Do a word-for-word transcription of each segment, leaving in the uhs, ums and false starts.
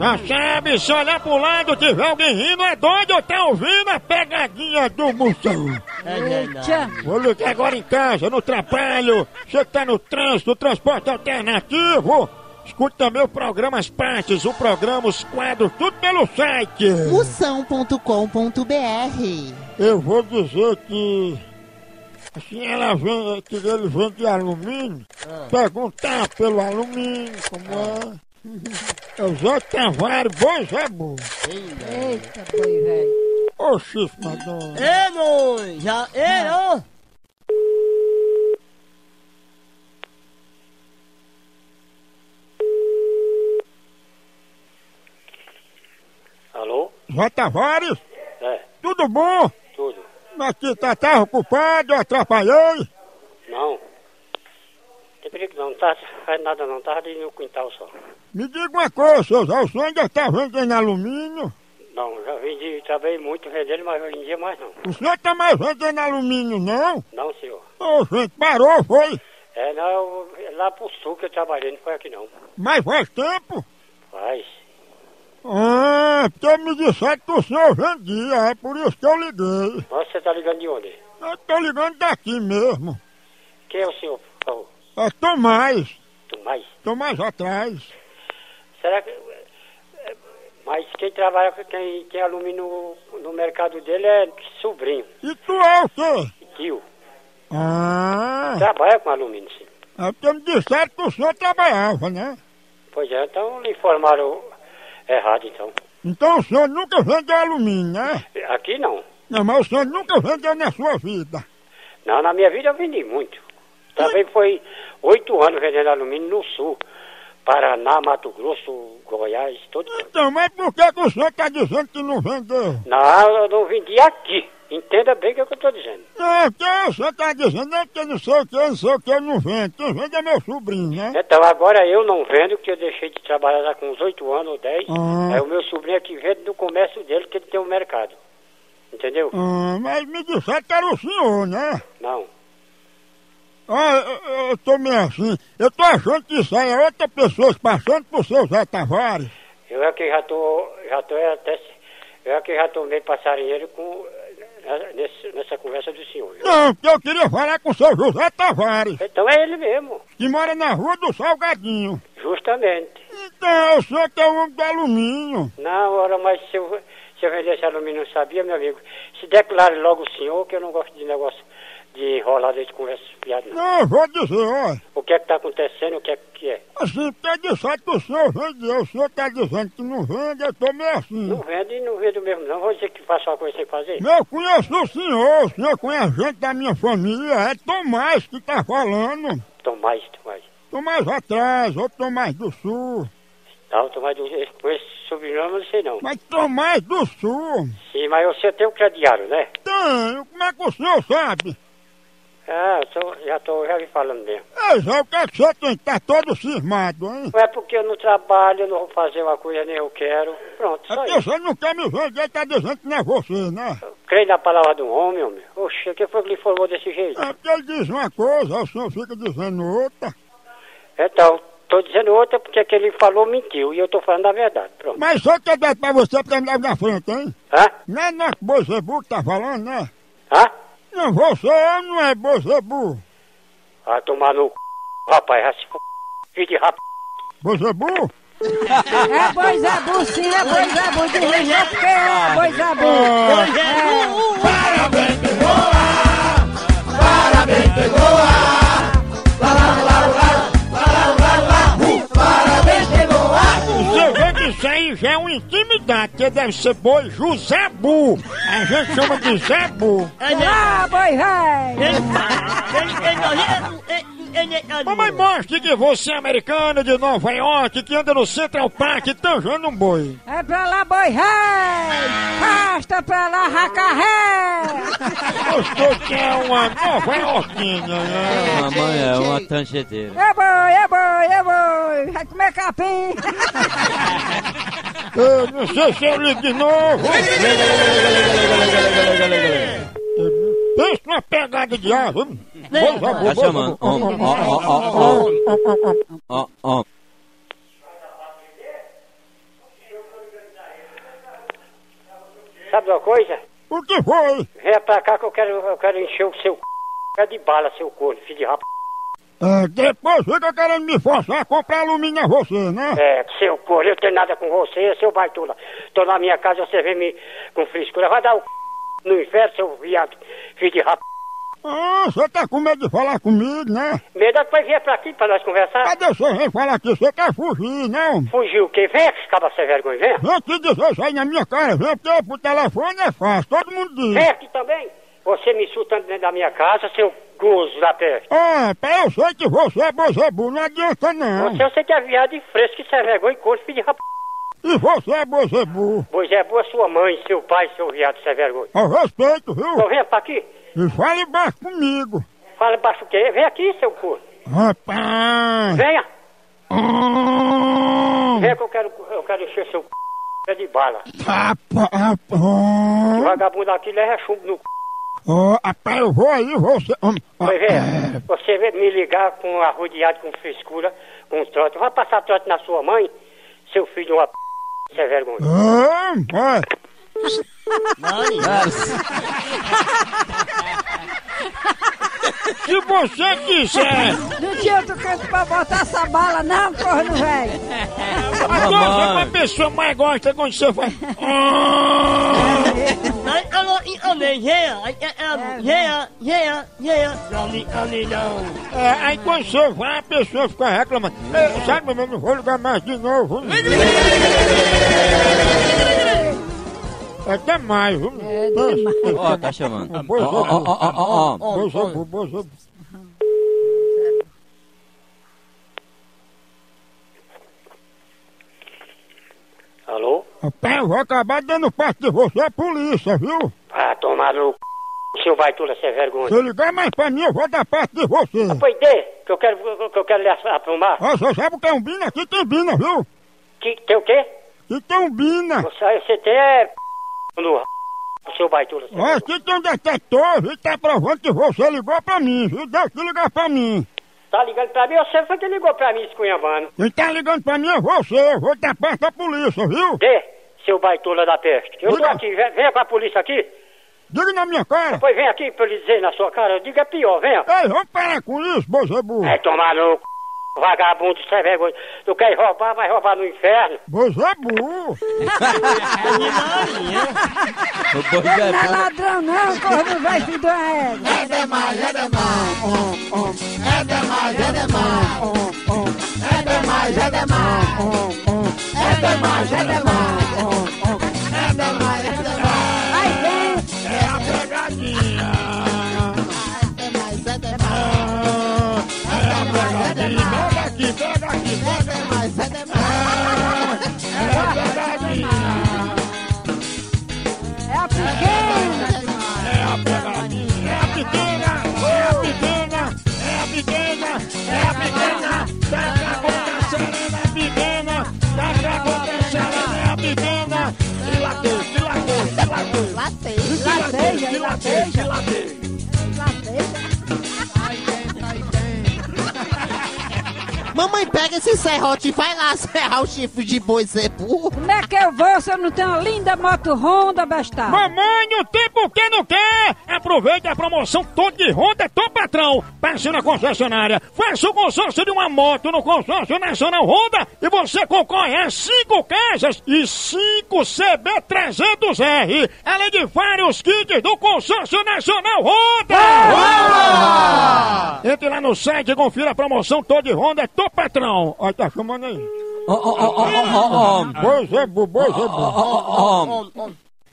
Já sabe, se olhar pro lado tiver alguém rindo, é doido ou tá ouvindo a pegadinha do Moção. É verdade. Vou ligar agora em casa, no trabalho, você que tá no trânsito, transporte alternativo. Escute também o programa As Partes, o programa, os quadros, tudo pelo site moção ponto com ponto br. Eu vou dizer que... Assim, ela vem, que ele vem de alumínio, ah. perguntar pelo alumínio, como ah. é. É o Zé Tavares, boi Zé Bu. Eita, boi velho. Ô, chifre, madonna. Ei, mãe, já, ei, ó. Alô? Zé Tavares? É. Tudo bom? Tudo. Aqui tá, tá ocupado, atrapalhei? Não. Tem perigo não, não tá faz nada não, tava ali no quintal só. Me diga uma coisa, seu Zé, o senhor ainda tá vendendo alumínio? Não, já vendi, trabalhei muito vendendo, mas hoje em dia mais não. O senhor tá mais vendendo alumínio, não? Não, senhor. Ô, gente, parou, foi? É, não, lá pro sul que eu trabalhei, não foi aqui não. Mas faz tempo? Faz. Ah, porque me disseram que o senhor vendia, é por isso que eu liguei. Mas você tá ligando de onde? Eu tô ligando daqui mesmo. Quem é o senhor, por favor? É Tomás. Tomás? Tomás atrás. Será que... Mas quem trabalha, quem tem alumínio no, no mercado dele é sobrinho. E tu é o quê? Tio. Ah. Trabalha com alumínio, sim. É porque me disseram que o senhor trabalhava, né? Pois é, então lhe informaram errado, então. Então o senhor nunca vendeu alumínio, né? Aqui não. Não, mas o senhor nunca vendeu na sua vida. Não, na minha vida eu vendi muito. Também foi oito anos vendendo alumínio no sul. Paraná, Mato Grosso, Goiás, todo. Então, mas por que, que o senhor está dizendo que não vendeu? Não, eu não vendi aqui. Entenda bem o que eu estou dizendo. Não, porque o senhor está dizendo é que não sei o que, não sei o que, eu não vendo. Quem vende é meu sobrinho, né? Então agora eu não vendo, porque eu deixei de trabalhar já com uns oito anos ou dez. Ah. É o meu sobrinho que vende no comércio dele, que ele tem um mercado. Entendeu? Ah, mas me disseram que era o senhor, né? Não. Ah, eu, eu tô meio assim. Eu tô achando que isso aí é outra pessoa passando por seu Zé Tavares. Eu é que já tô, já tô até, eu é que já tô meio passarinheiro com, nessa, nessa conversa do senhor. Viu? Não, porque eu queria falar com o seu José Tavares. Então é ele mesmo. Que mora na Rua do Salgadinho. Justamente. Então, o senhor que é o homem do alumínio. Não, ora, mas se eu, se eu vendesse alumínio, não sabia, meu amigo. Se declare logo o senhor, que eu não gosto de negócio de enrolar de conversa fiada, não. Não, eu vou dizer, ó. O que é que tá acontecendo, o que é que é? Assim, porque disseram que o senhor vendeu, o senhor tá dizendo que não vende, eu tô meio assim. Não vende e não vendo mesmo, não. Vou dizer que faço uma coisa sem fazer. Eu conheço o senhor, o senhor conhece gente da minha família, é Tomás que tá falando. Tomás, Tomás. Tomás atrás, outro Tomás do Sul. Não, Tomás do Sul, com esse sobrenome eu não sei não. Mas Tomás do Sul. Sim, mas você tem um crediário, né? Tenho, como é que o senhor sabe? Ah, eu tô, já tô já vi falando mesmo. Ei, Zé, o que é que você tem que tá todo cismado, hein? Não é porque eu não trabalho, eu não vou fazer uma coisa nem eu quero. Pronto, É só porque isso. você não quer me vender, tá dizendo que não é você, né? Eu creio na palavra de um homem, homem. Oxe, quem foi que lhe informou desse jeito? É porque ele diz uma coisa, o senhor fica dizendo outra. Então, tô dizendo outra porque aquele falou mentiu e eu tô falando a verdade. Pronto. Mas só que eu dar pra você pra me dar na frente, hein? Hã? Não é nosso Bozebu que tá falando, né? Hã? Não, você não é Bozebu. Ah, tomar no c... Rapaz, já se f... Filho de rap... Bozebu? É boi Zabu, sim, é boi Zabu, de região porque é boi Zabu. É. Parabéns, pegou! Parabéns, pegou! Parabéns, pegou! Você vê que isso aí já é uma intimidade, que deve ser boi Josébu. A gente chama de Zebu. Ah, boi velho! Mamãe, mostre que você é americana de Nova York, que anda no Central Park tanjando um boi. É pra lá, boi rei! Basta pra lá, racarré! Você que é uma Nova Yorkina, né? Mamãe é uma tangedeira. É boi, é boi, é boi! Vai comer capim! Eu não sei se eu ligo de novo. Pensa numa pegada de ar, vamos? Tá chamando. Ó, ó, ó, ó, ó, ó. sabe de uma coisa? O que foi? Venha pra cá que eu quero, eu quero encher o seu c... de bala, seu corno, filho de rap... É, depois fica querendo me forçar a comprar alumínio a você, né? É, seu corno, eu tenho nada com você, seu baitola. Tô na minha casa, você vem me com frescura. Vai dar o c... no inferno, seu viado, filho de rap... Ah, você tá com medo de falar comigo, né? Medo é depois vir pra aqui pra nós conversar. Cadê você vem falar aqui? Você quer fugir, não? Fugir o quê? Vem, acaba sem vergonha, vem. Vem aqui dizer isso aí na minha cara, vem, porque pro telefone é fácil, todo mundo diz. Vem aqui também. Você me insultando dentro da minha casa, seu gozo da peste. Ah, pera, eu sei que você é bozebu, não adianta não. Você eu sei que é viado e fresco, que sem vergonha e corno, filho de rap... E você é bozebu. Pois é, boa sua mãe, seu pai, seu viado sem vergonha. Eu respeito, viu? Então venha pra aqui. E fale baixo comigo. Fala baixo o quê? Vem aqui, seu corno. Rapaz. Venha. Hum. Venha que eu quero, eu quero encher seu c... de bala. Rapaz. O Hum. vagabundo aqui leva chumbo no c... Oh, rapaz, eu vou aí, você... Hum. Pois é, você vem me ligar com arrodeado, com frescura, com trote. Vai passar trote na sua mãe, seu filho de uma p... sem vergonha. Hum, vai. Se você quiser. Não tinha outro canto pra botar essa bala, não, corno velho. Agora uma pessoa mais gosta quando você faz. É, aí quando você vai, a pessoa fica reclamando. "Ei, sabe, eu não vou ligar mais de novo. É demais, viu? É demais. Ó, tá chamando. Ó, Bozebu. ó, ó, ó, ó, ó. Bozebu, bozebu. Alô? Rapaz, eu vou acabar dando parte de você à polícia, viu? Ah, tomar no c... seu baitola sem vergonha. Se ligar mais pra mim, eu vou dar parte de você. Pois dê, que eu quero, que eu quero lhe aprumar. Ó, você sabe o que é um bina? Aqui tem bina, viu? Que, tem o quê? Aqui tem um bina. Você, você tem é... p... no r... seu baitola sem Ó, vergonha. aqui tem um detector, viu? Tá provando que você ligou pra mim, viu? Deixa de ligar pra mim. Tá ligando pra mim? Você foi que ligou pra mim, escunhambando. Quem tá ligando pra mim é você. Eu vou dar parte da polícia, viu? Dê, seu baitola da peste. Eu tô Diga. aqui, vem, venha com a polícia aqui. Diga na minha cara. Depois vem aqui pra eu lhe dizer na sua cara. Diga é pior, venha. Ei, vamos parar com isso, bozebu. É tomar no c... vagabundo sem vergonha. Tu quer roubar, vai roubar no inferno. Bozebu. O Não boi é é ladrão, não, corno velho, filho da égua. É demais, é demais. É demais, é demais. É demais, é demais. É demais, é demais. É demais, é demais. Aí vem. É a pegadinha. É demais, é demais. É a pegadinha. Pega aqui, pega aqui, É pega. demais, é demais. É a pegadinha. É a pequena. É a pegadinha. É a pequena. É a pequena. É a pequena. É a pequena. Tá pra acontecendo, é a pequena. Tá pra acontecendo, é a pequena. Se latei, se latei, se latei. Latei. Lateja, Se latei, se latei. lateja. Mamãe, pega esse serrote e vai lá serrar o chifre de boi zebu. Como é que eu vou se eu não tenho uma linda moto Honda, bestar? Mamãe, não tem por que não quer! Aproveite a promoção toda de Honda Tom Patrão. Passe na concessionária, faça o consórcio de uma moto no consórcio nacional Honda e você concorre a cinco casas e cinco C B trezentos R, além de vários kits do consórcio nacional Honda! Entre lá no site e confira a promoção toda de Honda Tom Patrão. Olha, tá chamando aí. Ó, ó, ó, ó, ó, ó. Bozebu, bozebu. Ó, ó, ó.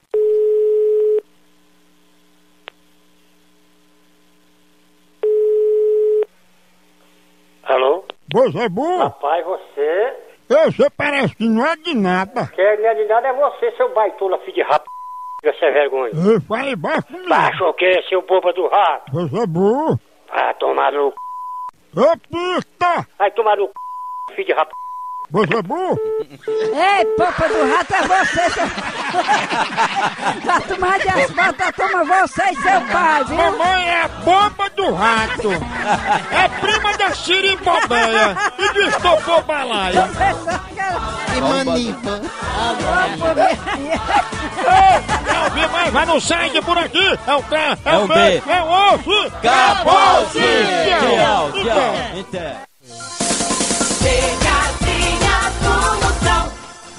Alô? Bozebu, Rapaz, você... você parece que não é de nada. Quem não é de nada é você, seu baitola, filho de rap... sem vergonha. Eu falei baixo comigo. Baixo o quê, seu boba do rato? Bozebu. Vai tomar no c... Ô, pista! Vai tomar no c... filho de rap... Bozebu. Ei, popa do rato, é você, seu... A tomar de asfalto, a toma você e seu pai, viu? Mamãe é a bomba do rato. É prima da siribobeia e do estopor balaia. E manipa. Popa, minha... Ei, ouvir mais, vai no site por aqui. É o K, é, É o o B, B. é o osso. Acabou-se! Tchau, Tchau, tchau. Então. Pegadinha do Moção.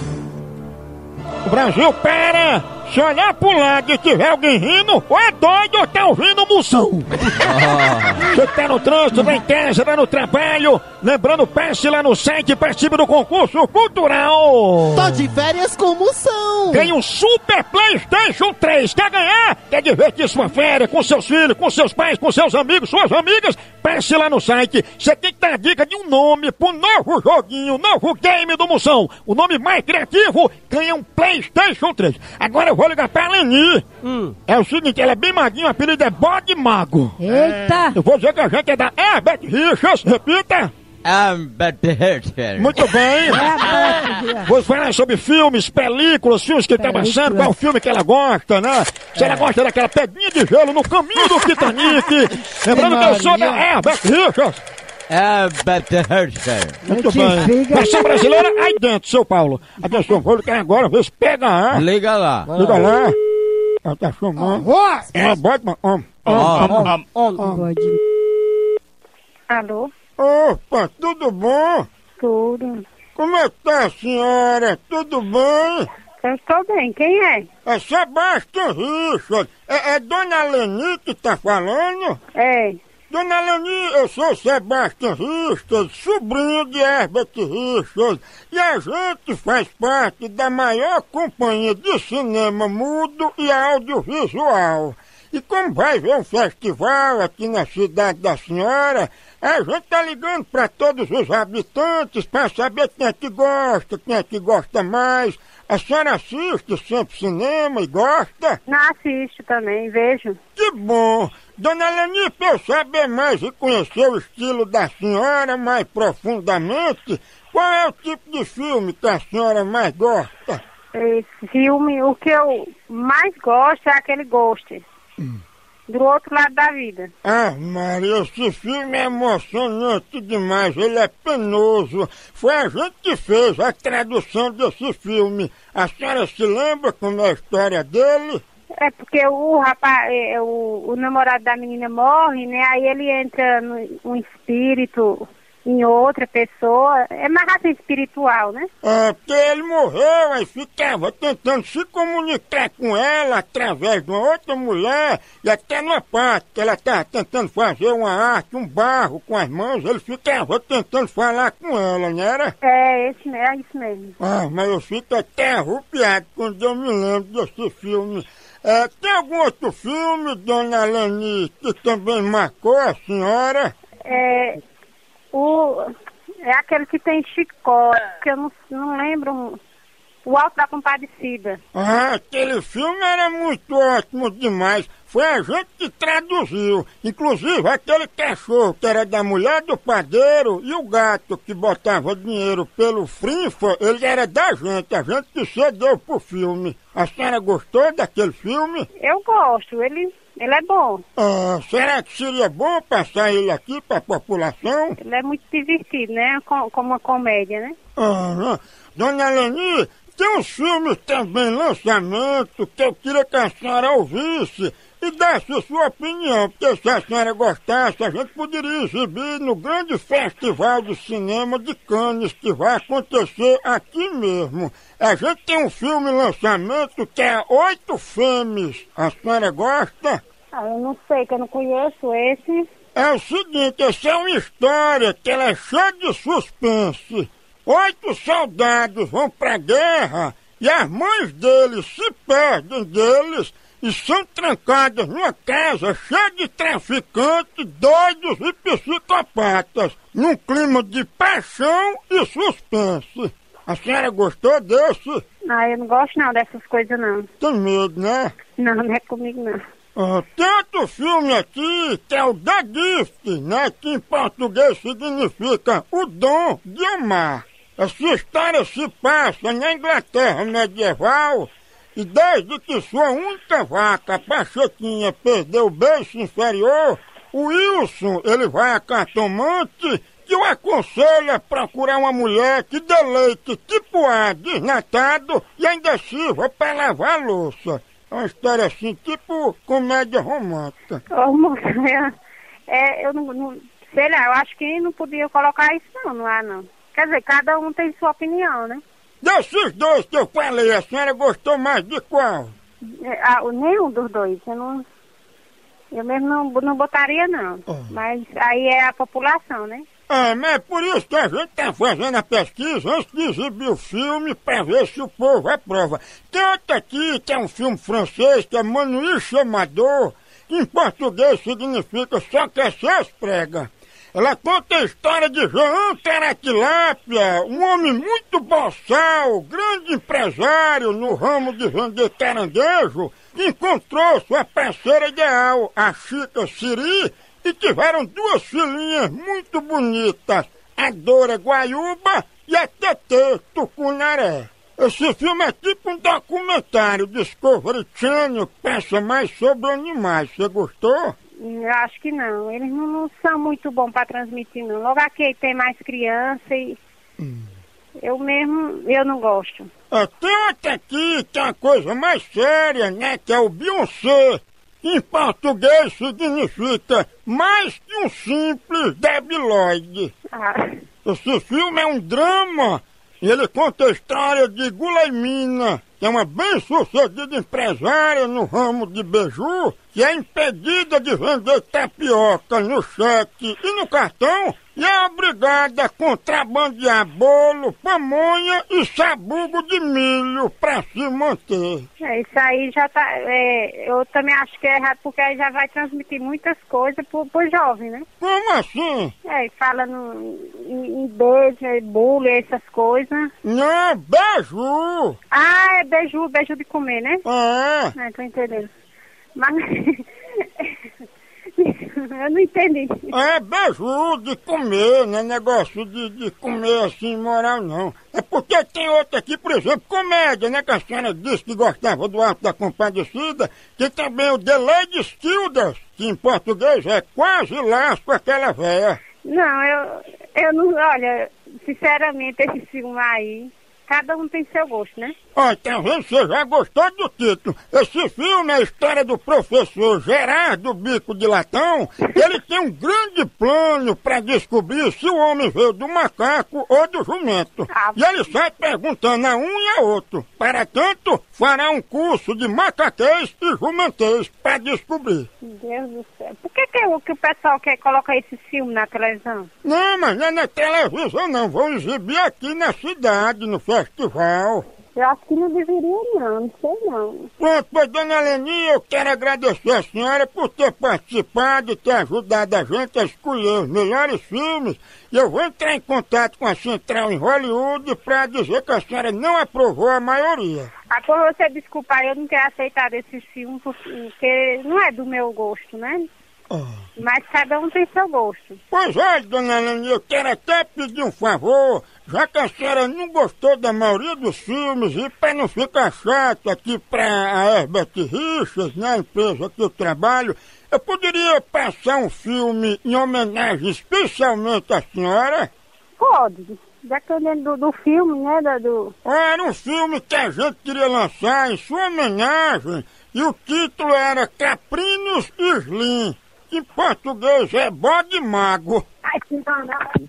O Brasil para! Se olhar pro lado e tiver alguém rindo, ou é doido ou tá ouvindo moção. Você que tá no trânsito, vai em casa, vai no trabalho. Lembrando, passe lá no site e participe do concurso cultural. Tô de férias com Moção. Ganhe um Super PlayStation três. Quer ganhar? Quer divertir sua férias com seus filhos, com seus pais, com seus amigos, suas amigas? Passe lá no site. Você tem que dar a dica de um nome pro novo joguinho, novo game do Moção. O nome mais criativo ganha um PlayStation três. Agora eu vou ligar pra Leni. Hum. É o seguinte, ela é bem maguinha, o apelido é Bode Mago. Eita! Eu vou dizer que a gente é da Herbert Richards. Repita. Muito bem. Vou falar sobre filmes, películas, filmes que tá passando, qual filme que ela gosta, né? Se ela gosta daquela pedrinha de gelo no caminho do Titanic. Lembrando que eu sou da Herbert Richards. Muito bem. Versão brasileira aí dentro, seu Paulo. Atenção, vou ligar agora, vê se pega a. Liga lá. Liga lá. Ela tá chamando. É, bode, homem. Alô? Opa, tudo bom? Tudo. Como é que tá a senhora? Tudo bem? Eu estou bem. Quem é? É Sebastian Richard. É, é Dona Leni que tá falando? É. Dona Leni, eu sou Sebastian Richard, sobrinho de Herbert Richard, e a gente faz parte da maior companhia de cinema mudo e audiovisual. E como vai ver um festival aqui na cidade da senhora, a gente tá ligando para todos os habitantes para saber quem é que gosta, quem é que gosta mais. A senhora assiste sempre cinema e gosta? Não assisto também, vejo. Que bom! Dona Leni, para eu saber mais e conhecer o estilo da senhora mais profundamente, qual é o tipo de filme que a senhora mais gosta? Esse filme, o que eu mais gosto é aquele Ghost. Hum. Do outro lado da vida. Ah, Maria, esse filme é emocionante demais, ele é penoso. Foi a gente que fez a tradução desse filme. A senhora se lembra como é a história dele? É porque o rapaz, é, o, o namorado da menina morre, né? Aí ele entra no um espírito em outra pessoa. É mais assim espiritual, né? É, porque ele morreu e ficava tentando se comunicar com ela através de uma outra mulher. E até numa parte que ela estava tentando fazer uma arte, um barro com as mãos, ele ficava tentando falar com ela, não era? É, esse, é isso mesmo. Ah, mas eu fico até arrupiado quando eu me lembro desse filme. É, tem algum outro filme, Dona Leni, que também marcou a senhora? É, o, é aquele que tem chicote, que eu não, não lembro, o Alto da Compadecida. Ah, aquele filme era muito ótimo demais. Foi a gente que traduziu. Inclusive aquele cachorro que era da mulher do padeiro e o gato que botava dinheiro pelo frinfa, ele era da gente. A gente que cedeu pro filme. A senhora gostou daquele filme? Eu gosto, ele, ele é bom. Ah, será que seria bom passar ele aqui pra população? Ele é muito divertido, né? Com, como uma comédia, né? Ah, Dona Leni, tem uns filmes também em lançamento que eu queria que a senhora ouvisse e desse a sua opinião, porque se a senhora gostasse, a gente poderia exibir no grande festival de cinema de Cannes, que vai acontecer aqui mesmo. A gente tem um filme em lançamento que é Oito Fêmeas. A senhora gosta? Ah, eu não sei, que eu não conheço esse. É o seguinte, essa é uma história que ela é cheia de suspense. Oito soldados vão pra guerra e as mães deles se perdem deles e são trancadas numa casa cheia de traficantes, doidos e psicopatas, num clima de paixão e suspense. A senhora gostou desse? Ah, eu não gosto não dessas coisas não. Tem medo, né? Não, não é comigo não. Ah, tem outro filme aqui que é o The Gift, né? Que em português significa O Dom de Amar. Essa história se passa na Inglaterra medieval e desde que sua única vaca, a Pachequinha, perdeu o beiço inferior, o Wilson, ele vai a cartomante que o aconselha a procurar uma mulher que dê leite tipo A desnatado e ainda sirva para lavar a louça. uma história assim, tipo comédia romântica. Ô, moça, eu, é, eu não, não... Sei lá, eu acho que não podia colocar isso não, não há não. Quer dizer, cada um tem sua opinião, né? Desses dois que eu falei, a senhora gostou mais de qual? É, ah, nenhum dos dois, eu não... Eu mesmo não, não botaria não. Oh. Mas aí é a população, né? É, mas é por isso que a gente tá fazendo a pesquisa antes de exibir o filme pra ver se o povo aprova. Tem outro aqui que é um filme francês que é Manuiche Amador, que em português significa só quer ser as prega. Ela conta a história de Jean Caraquilápia, um homem muito boçal, grande empresário no ramo de vender caranguejo, que encontrou sua parceira ideal, a Chica Siri, e tiveram duas filhinhas muito bonitas, a Dora Guaiúba e a Tetê Tucunaré. Esse filme é tipo um documentário Discovery Channel que pensa mais sobre animais. Você gostou? Eu acho que não. Eles não, não são muito bons para transmitir, não. Logo aqui tem mais criança e... Hum. Eu mesmo, eu não gosto. É, tem outra aqui que é uma coisa mais séria, né? Que é o Beyoncé. Que em português significa mais que um simples debilóide. Ah. Esse filme é um drama. E ele conta a história de Gulaimina, que é uma bem-sucedida empresária no ramo de beiju, que é impedida de vender tapioca no cheque e no cartão e é obrigada a contrabandear bolo, pamonha e sabugo de milho para se manter. É, isso aí já tá... É, eu também acho que é errado, porque aí já vai transmitir muitas coisas pro, pro jovem, né? Como assim? É, fala no, em, em beijo, bolo, essas coisas. Não, beiju! Ah, é beiju, beiju de comer, né? É. É, tô entendendo. Mas... eu não entendi. É beiju de comer, não é negócio de, de comer assim moral não. É porque tem outra aqui, por exemplo, comédia, né? Que a senhora disse que gostava do Alto da Compadecida. Tem também o The Lady Stildas, que em português é quase lá com aquela véia. Não, eu, eu não, olha, sinceramente, esse filme aí, cada um tem seu gosto, né? Ó, tá vendo? Você já gostou do título. Esse filme é a história do professor Gerardo Bico de Latão. Ele tem um grande plano para descobrir se o homem veio do macaco ou do jumento. Ah. E ele sai perguntando a um e a outro. Para tanto, fará um curso de macaquês e jumentês para descobrir. Deus do céu. Por que, que, o, que o pessoal quer colocar esse filme na televisão? Não, mas não é na televisão não. Vão exibir aqui na cidade, no festival. Eu acho que não deveria não, não sei não. Pronto, pois, dona Leni, eu quero agradecer a senhora por ter participado e ter ajudado a gente a escolher os melhores filmes. E eu vou entrar em contato com a Central em Hollywood para dizer que a senhora não aprovou a maioria. Ah, por você desculpar, eu não ter aceitado esse filme porque não é do meu gosto, né? Oh. Mas cada um tem seu gosto. Pois olha, dona Leni, eu quero até pedir um favor, já que a senhora não gostou da maioria dos filmes e para não ficar chato aqui para a Herbert Richards, né, a empresa que eu trabalho, eu poderia passar um filme em homenagem especialmente à senhora? Pode, dependendo do, do filme, né, da, do... Era um filme que a gente queria lançar em sua homenagem e o título era Caprinos Slim. Em português é bode mago. Ai, que não, não.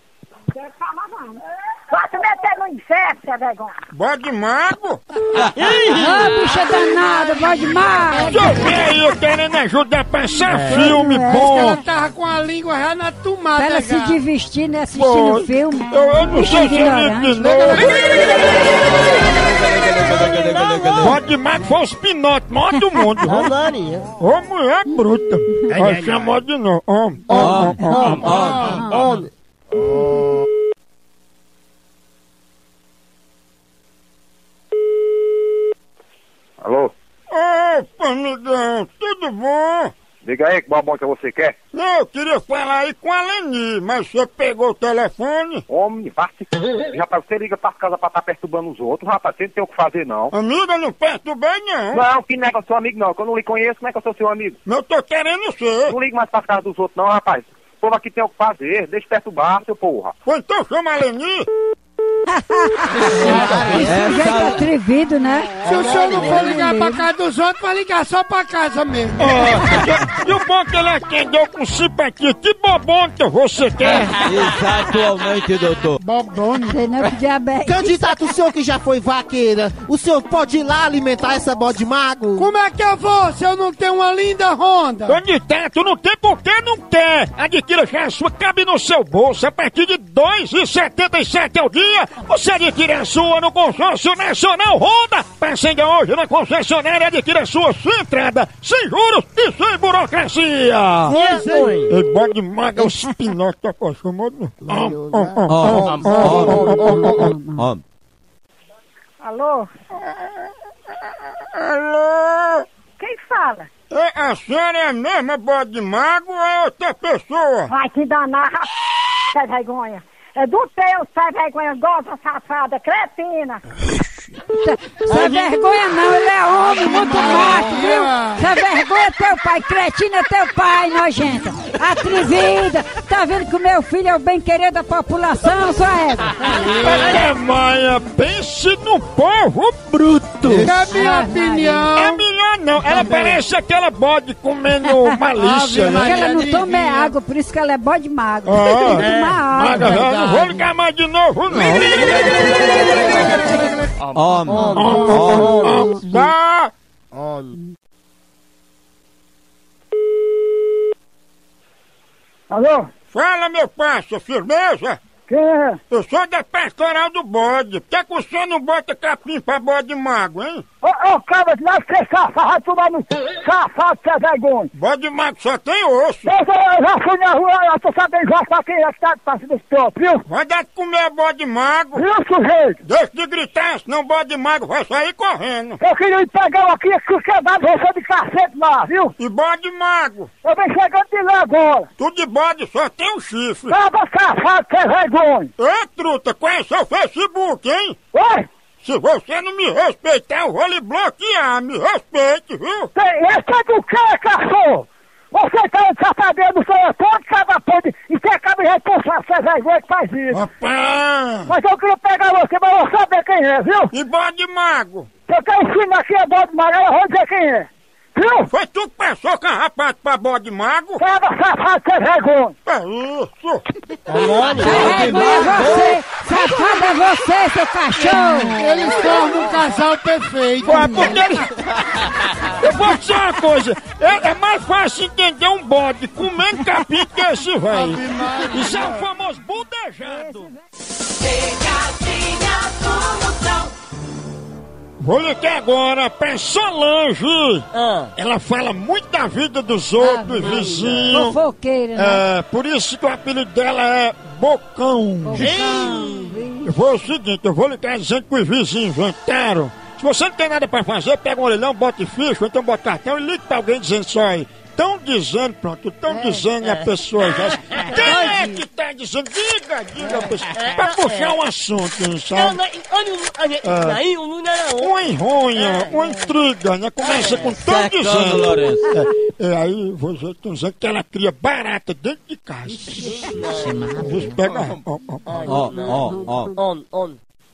Pode meter no inferno, seu negócio. Bode mago? Ah, bicha danada, bode mago. Sofia aí, eu querendo ajudar a passar é. filme bom. Ela tava com a língua já na tomada. Pra ela já. se divertir, né, assistindo o filme. Eu, eu não sei se eu me ensinou. Bode mago foi os pinotes, maior do mundo. Ô mulher bruta. Olha, chamou de novo. Homem, homem, homem, homem. Alô? Opa, amigão, tudo bom? Diga aí, que bombom que você quer? Não, eu queria falar aí com a Leni, mas você pegou o telefone? Homem, vá se... Rapaz, você liga pra casa pra estar tá perturbando os outros, rapaz, você não tem o que fazer, não. Amiga, não perturbei, não. Não, que negócio, seu amigo, não, que eu não lhe conheço, como é que eu sou seu amigo? Não, eu tô querendo ser. Não liga mais pra casa dos outros, não, rapaz. O povo aqui tem o que fazer, deixa perturbar, seu porra. Pô, então chama a Leni. Esse jeito atrevido, né? Se o senhor não for ligar pra casa dos outros, vai ligar só pra casa mesmo. Oh, e o bom que ele atendeu com simpatia. Que bobonta você quer? Exatamente, doutor. Bobona. Sei não que diabetes. Candidato, o senhor que já foi vaqueira, o senhor pode ir lá alimentar essa bode mago? Como é que eu vou se eu não tenho uma linda Honda? Candidato, não tem por que não quer. Adquira já a sua, cabe no seu bolso. A partir de dois reais e setenta e sete ao dia, você adquire a sua no consórcio nacional Honda. Passe ainda hoje na concessionária e adquira a sua sem entrada, sem juros e sem burocracia. Ei, bode mago, os pinóquio tá acostumado. Alô? Alô? Quem fala? É, a senhora é a mesma bode mago ou é outra pessoa? Vai te danar, rapaz, sem vergonha. É do teu, sem vergonha, goza safada, cretina. Sem vergonha não, ele é homem, muito macho, viu? Sem vergonha é teu pai, cretina é teu pai, nojenta. Atrevida, tá vendo que o meu filho é o bem-querer da população, sua égua? É, Maia, pense no povo bruto. É minha opinião. É melhor não, ela parece aquela bode comendo malícia, Porque né? ela não toma é água, por isso que ela é bode mago. Ah, Tem que tomar Maga, água. eu não vou ligar mais de novo, não. Homem. Tá. Alô? Fala, meu parça, firmeza? Quem é? Eu sou da pastoral do bode. Por que que o senhor não bota capim pra bode mago, hein? Ô, ô, cabra, não que você safado, vai tomar no safado, você é vergonha. Bode mago só tem osso. Eu, eu já fui na rua, eu tô sabendo já pra quem é que tá passando esse troço, viu? Vai dar de comer bode mago. Viu, sujeito? Deixa de gritar, senão bode mago vai sair correndo. Eu queria ir pegar aqui, que quebrar você de cacete lá, viu? E bode mago? Eu venho chegando de lá agora. Tudo de bode só tem um chifre. Cabra safado, você é vergonha. Ô, truta, conhece o Facebook, hein? Oi? Se você não me respeitar, eu vou lhe bloquear. Me respeite, viu? Esse é do que, cachorro? Você tá de safadeza do seu todo, cabra pode, e você acaba responsável, você é vergonha que faz isso. Rapaz! Mas eu queria pegar você, mas eu vou saber quem é, viu? E bode mago? Se eu quero ensinar aqui a bode mago, eu vou dizer quem é. Viu? Foi tu que passou carrapato pra bode mago? Cabra safado, você é vergonha. É isso! Vergonha é você, safado é você, seu cachorro. Eles formam um casal perfeito. Pô, porque ele... Eu vou dizer uma coisa, é, é mais fácil entender um bode comendo capim que esse velho. Isso é o famoso budejado. Pegadinha do Moção. Vou ligar agora pra Solange. Ah. Ela fala muito da vida dos outros, Ah, vizinhos. Fofoqueira, né? É, por isso que o apelido dela é Bocão. Bocão. Eu vou o seguinte, eu vou ligar dizendo que os vizinhos inventaram. Se você não tem nada pra fazer, pega um orelhão, bota ficha, ou então bota cartão e liga pra alguém dizendo só aí. Estão dizendo, pronto, estão É, dizendo a pessoa já. Quem é que tá dizendo? Diga, diga a pessoa. Pra puxar um assunto, sabe? Uma enronha, uma intriga, né? Começa com tão Secando, dizendo. Lourenço. É, é, aí você está dizendo que ela cria barata dentro de casa. Você pega. Ó, ó, ó. Ó, ó, ó.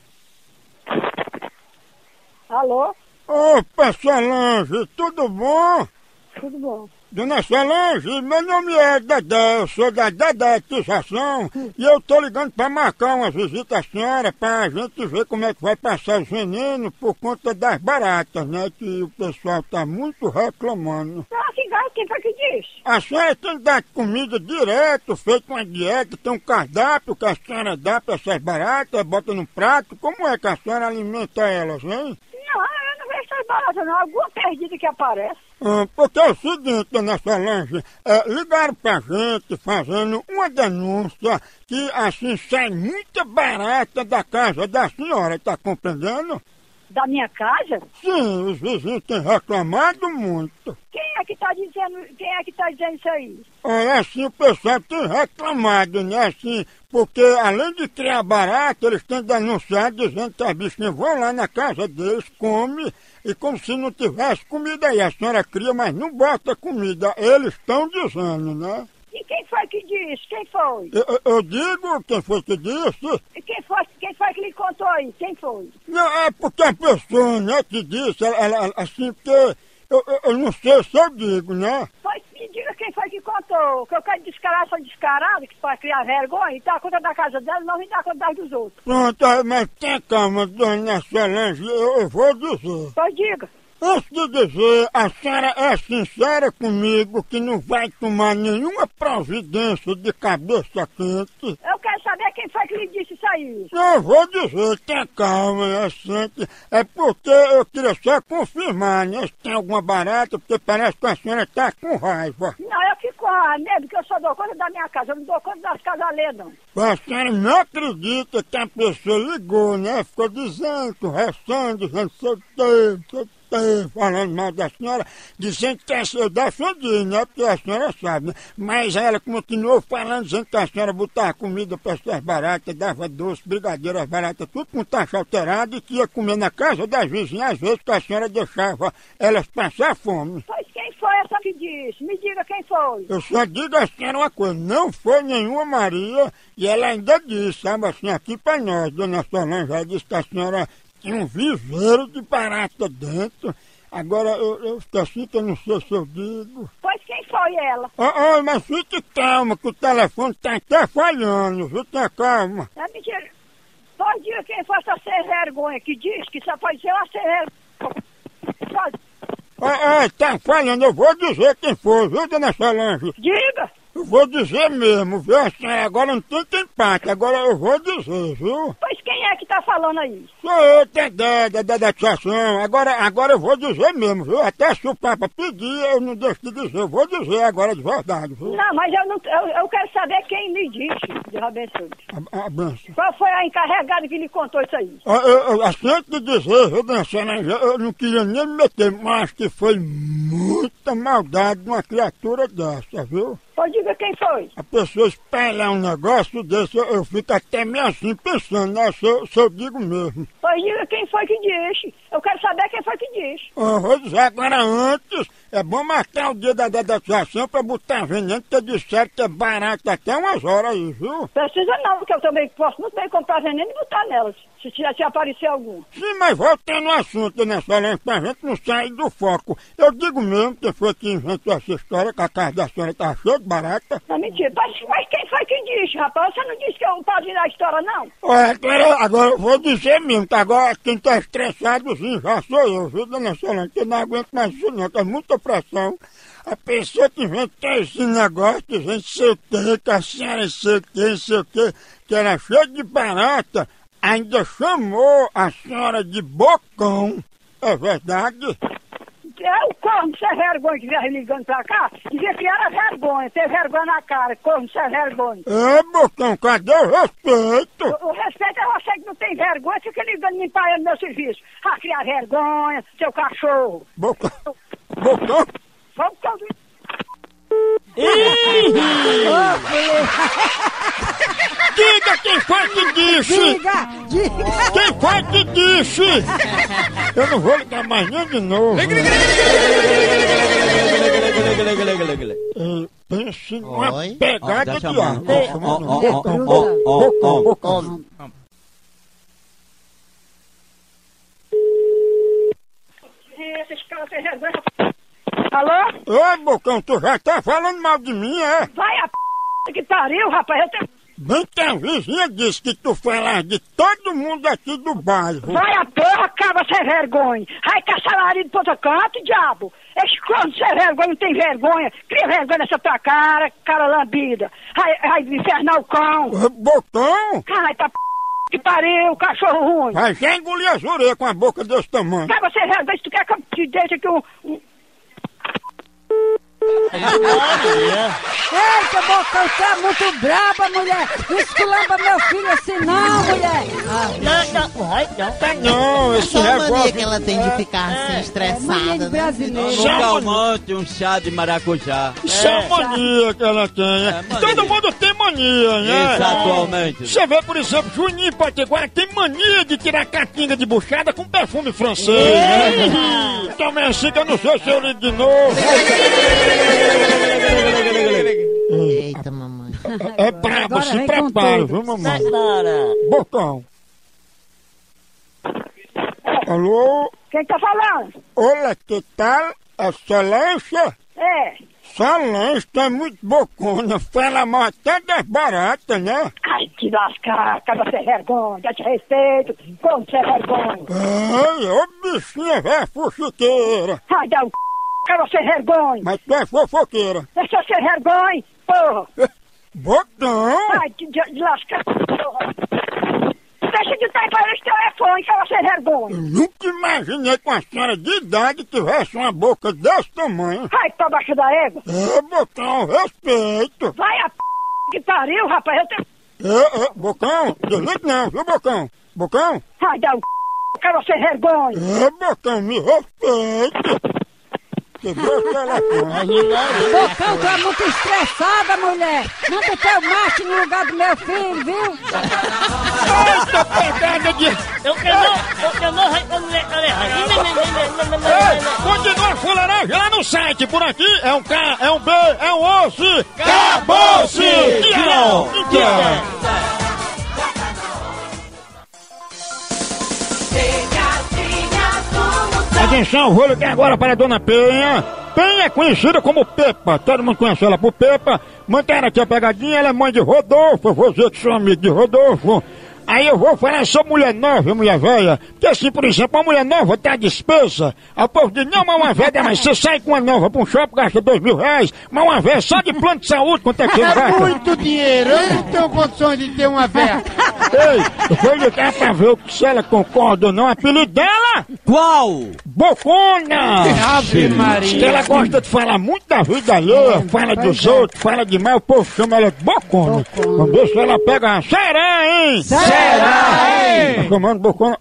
Alô? Opa, Solange, tudo bom? Tudo bom? Dona Solange, meu nome é Dedé, eu sou da Dedetização e eu tô ligando pra marcar uma visita à senhora pra gente ver como é que vai passar os venenos por conta das baratas, né? Que o pessoal tá muito reclamando. Ah, que gato, quem foi que disse? A senhora tem que dar comida direto, feito uma dieta, tem um cardápio que a senhora dá pra essas baratas, bota no prato, como é que a senhora alimenta elas, hein? Não, eu não vejo essas baratas não, alguma perdida que aparece. Ah, porque é o seguinte, dona Solange, é, ligaram pra gente fazendo uma denúncia que assim sai muita barata da casa da senhora, tá compreendendo? Da minha casa? Sim, os vizinhos têm reclamado muito. Quem é que tá dizendo, quem é que tá dizendo isso aí? Olha, assim o pessoal tem reclamado, né, assim, porque além de criar barata, eles têm denunciado dizendo que as bichinhas vão lá na casa deles, comem, e como se não tivesse comida aí, a senhora cria, mas não bota comida, eles estão dizendo, né? E quem foi que disse? Quem foi? Eu, eu- eu digo, quem foi que disse? E quem foi, quem foi que lhe contou foi? Quem foi? Não, é porque a pessoa, né, que disse, ela, ela- ela- assim, porque eu, eu, eu não sei se eu digo, né? Pois me diga quem foi que contou. Que eu quero descarar essa descarada, que para criar vergonha, e dar conta da casa dela, não vem dar conta das dos outros. Pronto, aí, mas tenha calma, dona Solange, eu, eu vou dizer. Pois diga. Antes de dizer, a senhora é sincera comigo que não vai tomar nenhuma providência de cabeça quente? Eu quero saber quem foi que lhe disse isso aí. Não, eu vou dizer, tenha calma, é sempre. É porque eu queria só confirmar, né? Se tem alguma barata, porque parece que a senhora tá com raiva. Não, eu fico com a medo, que eu só dou conta da minha casa, eu não dou conta das casas alheias, não. A senhora não acredita que a pessoa ligou, né? Ficou dizendo, conversando, dizendo, seu tempo, seu tempo, falando mal da senhora, dizendo que eu defendi, né? Porque a senhora sabe, né? Mas ela continuou falando, dizendo que a senhora botava comida para essas baratas, dava doce, brigadeiro, as baratas, tudo com taxa alterada e que ia comer na casa das vizinhas, às vezes que a senhora deixava elas passar fome. Pois quem foi essa que disse? Me diga quem foi. Eu só digo a senhora uma coisa, não foi nenhuma Maria, e ela ainda disse, sabe assim, aqui pra nós, dona Solange, ela disse que a senhora tinha um viveiro de barata dentro. Agora eu, eu fico assim que eu não sei se eu digo. Pois quem foi ela? Ô, ô, mas fique calma, que o telefone tá até falhando, viu? Tenha calma. É mentira. Pois diga quem foi essa sem vergonha que diz que só pode ser uma sem vergonha. Ô, ô, tá falhando, eu vou dizer quem foi, viu, dona Solange? Diga! Eu vou dizer mesmo, viu? A senhora agora não tem quem empate, agora eu vou dizer, viu? Pois quem é que tá falando aí? Sou eu, Dedé, Dedé da Tiação. Agora, agora eu vou dizer mesmo, viu? Até se o Papa pedir, eu não deixo de dizer. Eu vou dizer agora de verdade, viu? Não, mas eu, não, eu, eu quero saber quem lhe disse, de abençoe. A, a benção. Qual foi a encarregada que lhe contou isso aí? Eu, eu, eu, assim de dizer, viu, dona Solange, eu não queria nem me meter, mas que foi muita maldade de uma criatura dessa, viu? Pois diga quem foi. A pessoa espelhar um negócio desse, eu, eu fico até meio assim pensando, né? Se eu, se eu digo mesmo. Pois diga quem foi que disse. Eu quero saber quem foi que disse. Eu vou dizer agora antes, é bom marcar o dia da dedicação pra botar veneno, porque disseram que é barato até umas horas aí, viu? Precisa não, porque eu também posso muito bem comprar veneno e botar nelas, se, se, se aparecer algum. Sim, mas voltando ao assunto, né, Solange, pra gente não sair do foco. Eu digo mesmo que foi que inventou essa história, que a casa da senhora tá cheia de barata. Não, mentira. Mas, mas quem foi que disse, rapaz? Você não disse que eu pode ir a história, não? Ué, agora, agora eu vou dizer mesmo, que agora quem tá estressadozinho já sou eu, viu, dona Solange? Que eu não aguento mais isso não, tá muita pressão. A pessoa que inventou esse negócio, dizendo sei o que, que a senhora sei o que, sei o que, que era cheia de barata, ainda chamou a senhora de bocão. É verdade? É o corno sem vergonha que veio ligando pra cá, dizia que era vergonha, ter vergonha na cara, corno sem vergonha. É, bocão, cadê o respeito? O, o respeito é você que não tem vergonha, fica ligando me empaiando meu serviço. Ah, criar vergonha, seu cachorro. Bocão, bocão? Vamos todos. Diga quem foi que disse! Diga, diga. Quem foi que disse? Eu não vou ligar mais nem de novo. É, pense numa Oi? pegada Ó, tá de ar. chamando. Ó, ó, ó, Bocão, ó, ó, bocão, ó, bocão. Esses caras sem vergonha. Alô? Ô, bocão, tu já tá falando mal de mim, é? Vai a p... que pariu, rapaz. Eu tenho... Bem que a vizinha disse que tu falas de todo mundo aqui do bairro. Vai a porra, cabra sem vergonha. Vai caçar marido pro outro canto, diabo. Esse corno sem vergonha, não tem vergonha. Cria vergonha nessa tua cara, cara lambida. Vai, vai infernar o cão. Ô, bocão, Ai, tá p... que pariu, cachorro ruim. vai já engolir as orelhas com a boca desse tamanho. Cabra sem vergonha, se tu quer que eu te deixe aqui um... um... Eita, Bocão, você é muito braba, mulher. Não esculamba meu filho assim não, mulher. Tá não, esse Só a mania revólver... que ela tem de ficar assim, Mania estressada, de né? brasileiro. Um calmante, um chá de maracujá. Isso é mania que ela tem, né? É, mania. Todo mundo tem mania, né? Isso, atualmente. Você vê, por exemplo, Juninho Potiguara tem mania de tirar catinga de buchada com perfume francês, né? Então, assim que eu não sei se eu ligo de novo. Eita, mamãe. É brabo, Agora se vem com prepara, tudo. viu, mamãe? Bocão. Alô? Quem tá falando? Olá, que tal? É Excelência? É. Excelência é muito bocona, fala mal até das baratas, né? Ai, que lascar, cara, sem vergonha, eu te respeito, como sem vergonha. Ai, ô bichinha velha fuxiqueira. Ai, dá um c... cara sem vergonha. Mas tu é fofoqueira. Eu sou sem vergonha, porra. Botão? Ai, de, de, de lascar, porra. Deixa de estar para esse telefone, cara sem vergonha. Eu nunca imaginei que uma senhora de idade tivesse uma boca desse tamanho. Ai, pra baixo da égua. É, Botão, respeito. Vai a p... que pariu, rapaz, eu tenho... É, é, Bocão, desliga não, viu, Bocão? Bocão? Ai, dá um c... cara sem vergonha. É, Bocão, me respeite. Quebrou o telefone. Bocão, tu é muito estressada, mulher. Manda teu macho no lugar do meu filho, viu? Eita, pegada de... Eu que não, eu não... Continua a fuleiragem lá no site, por aqui é um K, é um B, é um osso. Acabou-se! Tchau! Tchau! Atenção, vou ligar agora para a Dona Penha. Penha é conhecida como Pepa, todo mundo conhece ela por Pepa. Manter aqui a pegadinha, ela é mãe de Rodolfo, eu vou dizer que sou amigo de Rodolfo. Aí eu vou falar sobre mulher nova, mulher velha. Porque assim, por exemplo, uma mulher nova tá despesa. Aí o povo diz, não, mas uma velha, mas você sai com uma nova pra um shopping, gasta dois mil reais. Mas uma velha só de plano de saúde, quanto é que você É gasta? muito dinheiro, eu não tenho condições de ter uma velha. Ei, eu vou ligar pra ver se ela concorda ou não. O apelido dela? Qual? Bocona! Ave Maria. Que ela gosta de falar muito da vida alheia, fala dos outros, fala demais, o povo chama ela de Bocona. Vamos ver se ela pega uma. Será, hein? Será, hein? Tá chamando Bocona.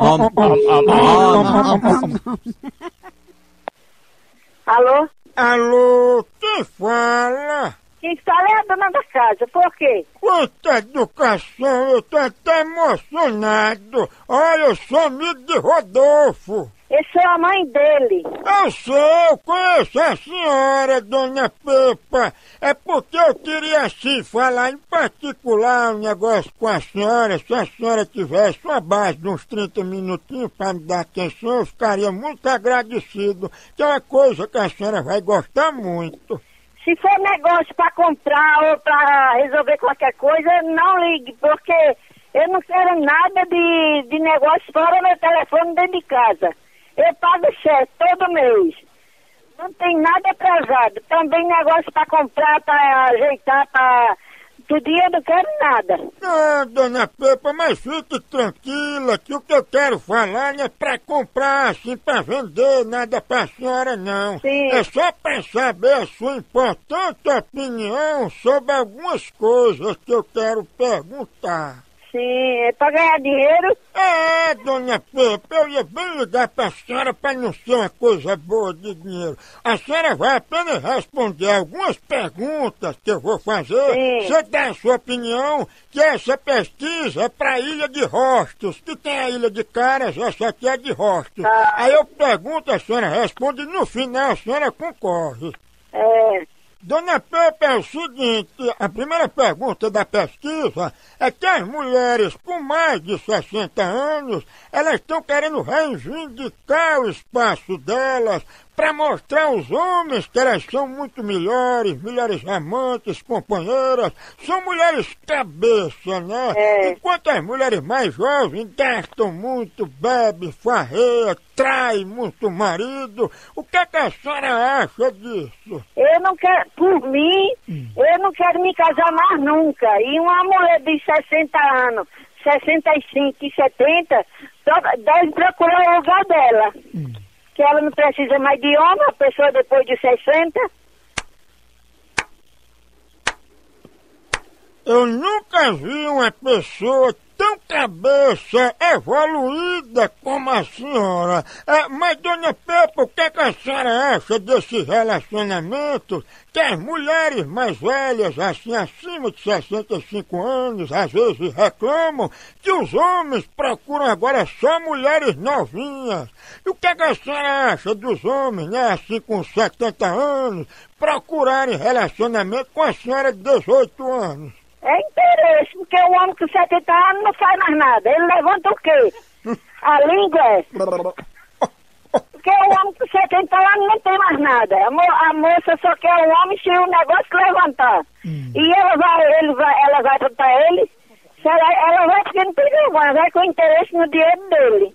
Alô? Alô, quem fala? Quem fala é a dona da casa, por quê? Quanta educação, eu tô até emocionado. Olha, eu sou amigo de Rodolfo. Eu sou a mãe dele. Eu sei, eu conheço a senhora, Dona Pepa. É porque eu queria, assim, falar em particular um negócio com a senhora. Se a senhora tivesse uma base de uns trinta minutinhos para me dar atenção, eu ficaria muito agradecido. Que é uma coisa que a senhora vai gostar muito. Se for negócio pra comprar ou pra resolver qualquer coisa, não ligue, porque eu não quero nada de, de negócio fora meu telefone dentro de casa. Eu pago cheque todo mês. Não tem nada atrasado. Também negócio pra comprar, pra ajeitar, pra... Todo dia eu não quero nada. Ah, Dona Pepa, mas fique tranquila que o que eu quero falar não é pra comprar, assim, pra vender, nada pra senhora, não. Sim. É só pra saber a sua importante opinião sobre algumas coisas que eu quero perguntar. Sim, é pra ganhar dinheiro. É, Dona Pepa, eu ia bem ligar pra senhora pra não ser uma coisa boa de dinheiro. A senhora vai apenas responder algumas perguntas que eu vou fazer. Sim. Você dá a sua opinião, que essa pesquisa é pra Ilha de Rostos, que tem a Ilha de Caras, essa aqui é de Rostos. Ah. Aí eu pergunto, a senhora responde e no final a senhora concorre. É... Dona Pepa, é o seguinte, a primeira pergunta da pesquisa é que as mulheres com mais de sessenta anos, elas estão querendo reivindicar o espaço delas para mostrar aos homens que elas são muito melhores, melhores amantes, companheiras, são mulheres cabeça, né? É. Enquanto as mulheres mais jovens gastam muito, bebem, farreia, traem muito marido, o que, é que a senhora acha disso? Eu não quero, por mim, eu não quero me casar mais nunca. E uma mulher de sessenta anos, sessenta e cinco e setenta, só deve procurar o lugar dela. Hum. Que ela não precisa mais de homem, a pessoa depois de sessenta. Eu nunca vi uma pessoa tão cabeça evoluída como a senhora. É, mas, Dona Pepa, o que, é que a senhora acha desse relacionamento que as mulheres mais velhas, assim, acima de sessenta e cinco anos, às vezes reclamam que os homens procuram agora só mulheres novinhas? E o que, é que a senhora acha dos homens, né, assim, com setenta anos, procurarem relacionamento com a senhora de dezoito anos? É interesse, porque o homem com setenta anos não faz mais nada. Ele levanta o quê? A língua é... porque o homem com setenta anos não tem mais nada. A, mo a moça só quer o homem se o negócio levantar. Hum. E ela vai, ele vai, ela vai botar ele, ela, ela vai porque não tem vergonha, vai com interesse no dinheiro dele.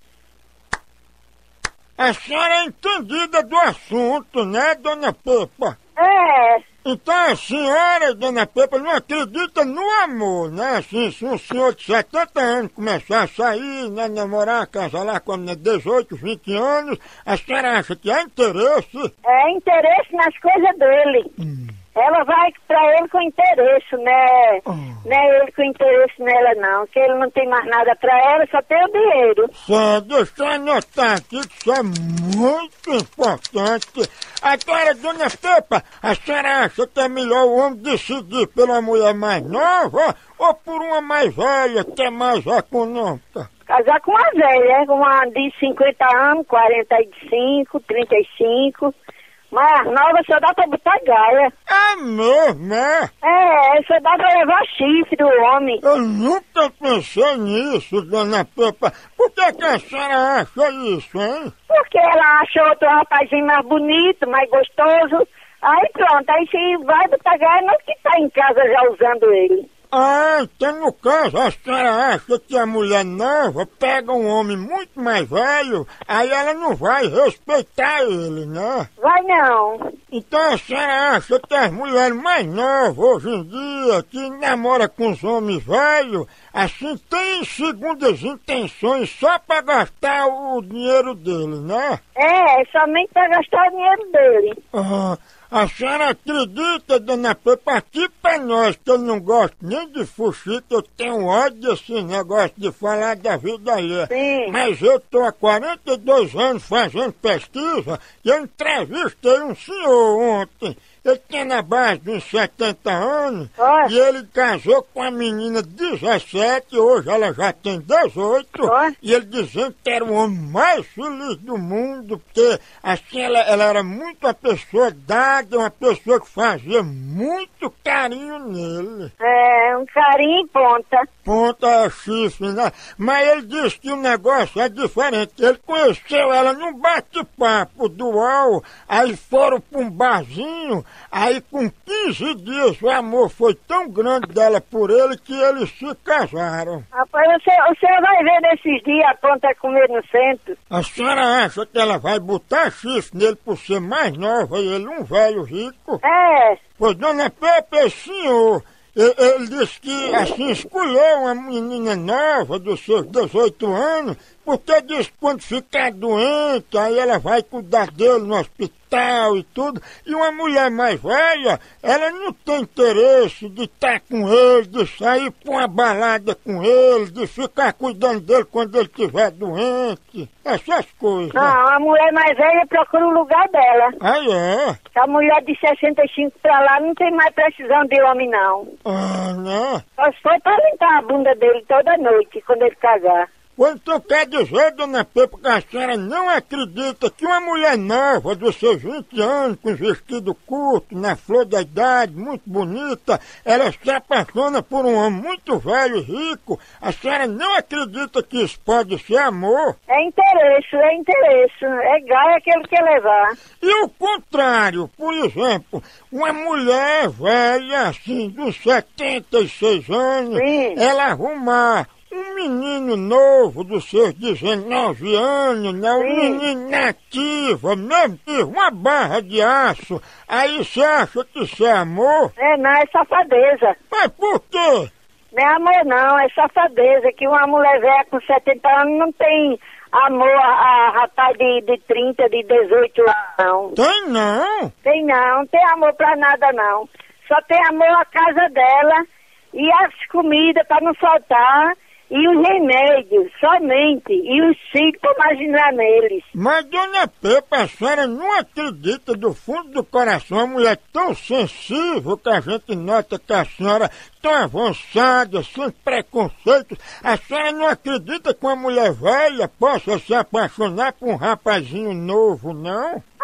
A senhora é entendida do assunto, né, dona Pepa? É. Então a senhora, dona Pepa, não acredita no amor, né? Assim, se um senhor de setenta anos começar a sair, né, namorar, casar lá quando é dezoito, vinte anos, a senhora acha que é interesse? É interesse nas coisas dele. Hum. Ela vai pra ele com interesse, né? Oh. Não é ele com interesse nela, não. Que ele não tem mais nada pra ela, só tem o dinheiro. Só deixa eu anotar aqui que isso é muito importante. Agora, dona Pepa, a senhora acha que é melhor o homem decidir pela mulher mais nova ou por uma mais velha, que é mais econômica? Casar com uma velha, com uma de cinquenta anos, quarenta e cinco, trinta e cinco... Mas as novas só dá pra botar gaia. É mesmo, é? É, só dá pra levar chifre do homem. Eu nunca pensei nisso, dona Pepa. Por que, que a senhora acha isso, hein? Porque ela acha outro rapazinho mais bonito, mais gostoso. Aí pronto, aí se vai botar gaia, não que tá em casa já usando ele. Ah, então no caso a senhora acha que a mulher nova pega um homem muito mais velho, aí ela não vai respeitar ele, né? Vai não. Então a senhora acha que as mulheres mais novas hoje em dia, que namoram com os homens velhos, assim tem segundas intenções só pra gastar o dinheiro dele, né? É, somente pra gastar o dinheiro dele. Ah. A senhora acredita, dona Pepa, aqui pra nós, que eu não gosto nem de fuxico, eu tenho ódio desse negócio de falar da vida aí. Sim. Mas eu tô há quarenta e dois anos fazendo pesquisa e eu entrevistei um senhor ontem. Ele tinha na base de uns setenta anos Oi. E ele casou com uma menina de dezessete, hoje ela já tem dezoito. Oi. E ele dizendo que era o homem mais feliz do mundo, porque assim ela, ela era muito uma pessoa dada, uma pessoa que fazia muito carinho nele. É, um carinho em ponta. Ponta é chifre, né? Mas ele disse que o negócio é diferente. Ele conheceu ela num bate-papo do U O L, aí foram pra um barzinho. Aí com quinze dias o amor foi tão grande dela por ele que eles se casaram. Rapaz, você, você vai ver nesses dias a ponta comer no centro. A senhora acha que ela vai botar chifre nele por ser mais nova e ele um velho rico? É. Pois dona Pepa, esse senhor, ele, ele disse que assim escolheu uma menina nova dos seus dezoito anos, porque disse que quando ficar doente, aí ela vai cuidar dele no hospital e tudo. E uma mulher mais velha, ela não tem interesse de estar com ele, de sair pra uma balada com ele, de ficar cuidando dele quando ele estiver doente. Essas coisas. Não, a mulher mais velha procura o lugar dela. Ah, é? A mulher de sessenta e cinco pra lá não tem mais precisão de homem, não. Ah, não? Só se foi pra limpar a bunda dele toda noite, quando ele casar. Então quer dizer, dona Pepa, que a senhora não acredita que uma mulher nova dos seus vinte anos, com vestido curto, na flor da idade, muito bonita, ela se apaixona por um homem muito velho e rico, a senhora não acredita que isso pode ser amor? É interesse, é interesse, é gaia que ele quer levar. E o contrário, por exemplo, uma mulher velha, assim, dos setenta e seis anos, Sim. ela arrumar um menino novo dos seus dezenove anos, né? Um Sim. menino nativo, mesmo que uma barra de aço. Aí você acha que isso é amor? É, não, é safadeza. Mas por quê? Não é amor não, é safadeza, que uma mulher velha com setenta anos não tem amor a, a rapaz de, de trinta, de dezoito anos, não. Tem não? Tem não, não tem amor pra nada não. Só tem amor a casa dela e as comidas pra não faltar. E os remédios, somente. E os filhos para imaginar neles. Mas, dona Pepa, a senhora não acredita do fundo do coração uma mulher tão sensível que a gente nota que a senhora tão avançada, sem preconceitos. A senhora não acredita que uma mulher velha possa se apaixonar por um rapazinho novo, não? Acontece.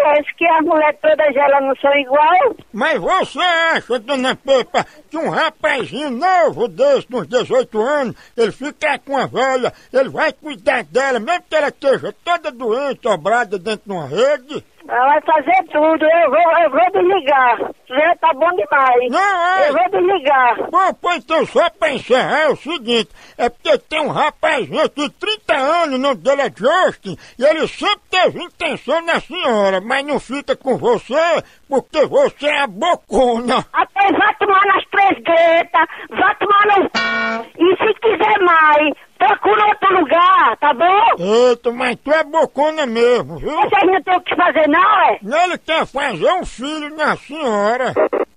acontece que as mulheres todas elas não são iguais. Mas você acha, dona Pepa, que um rapazinho novo desse, uns dezoito anos, ele fica com a velha, ele vai cuidar dela, mesmo que ela esteja toda doente, obrada dentro de uma rede? Ela vai fazer tudo, eu vou, eu vou desligar. Já tá bom demais. Não, é? Eu vou desligar. Bom, pô, então só pra encerrar é o seguinte, é porque tem um rapazinho aqui de trinta anos, o nome dele é Justin, e ele sempre teve intenção na senhora, mas não fica com você, porque você é a bocona. Até vai tomar nas três gretas, vai tomar no... E se quiser mais, procura outro lugar, tá bom? Eita, mas tu é bocona mesmo, viu? Vocês não tem o que fazer não, é? Ele quer fazer um filho na senhora.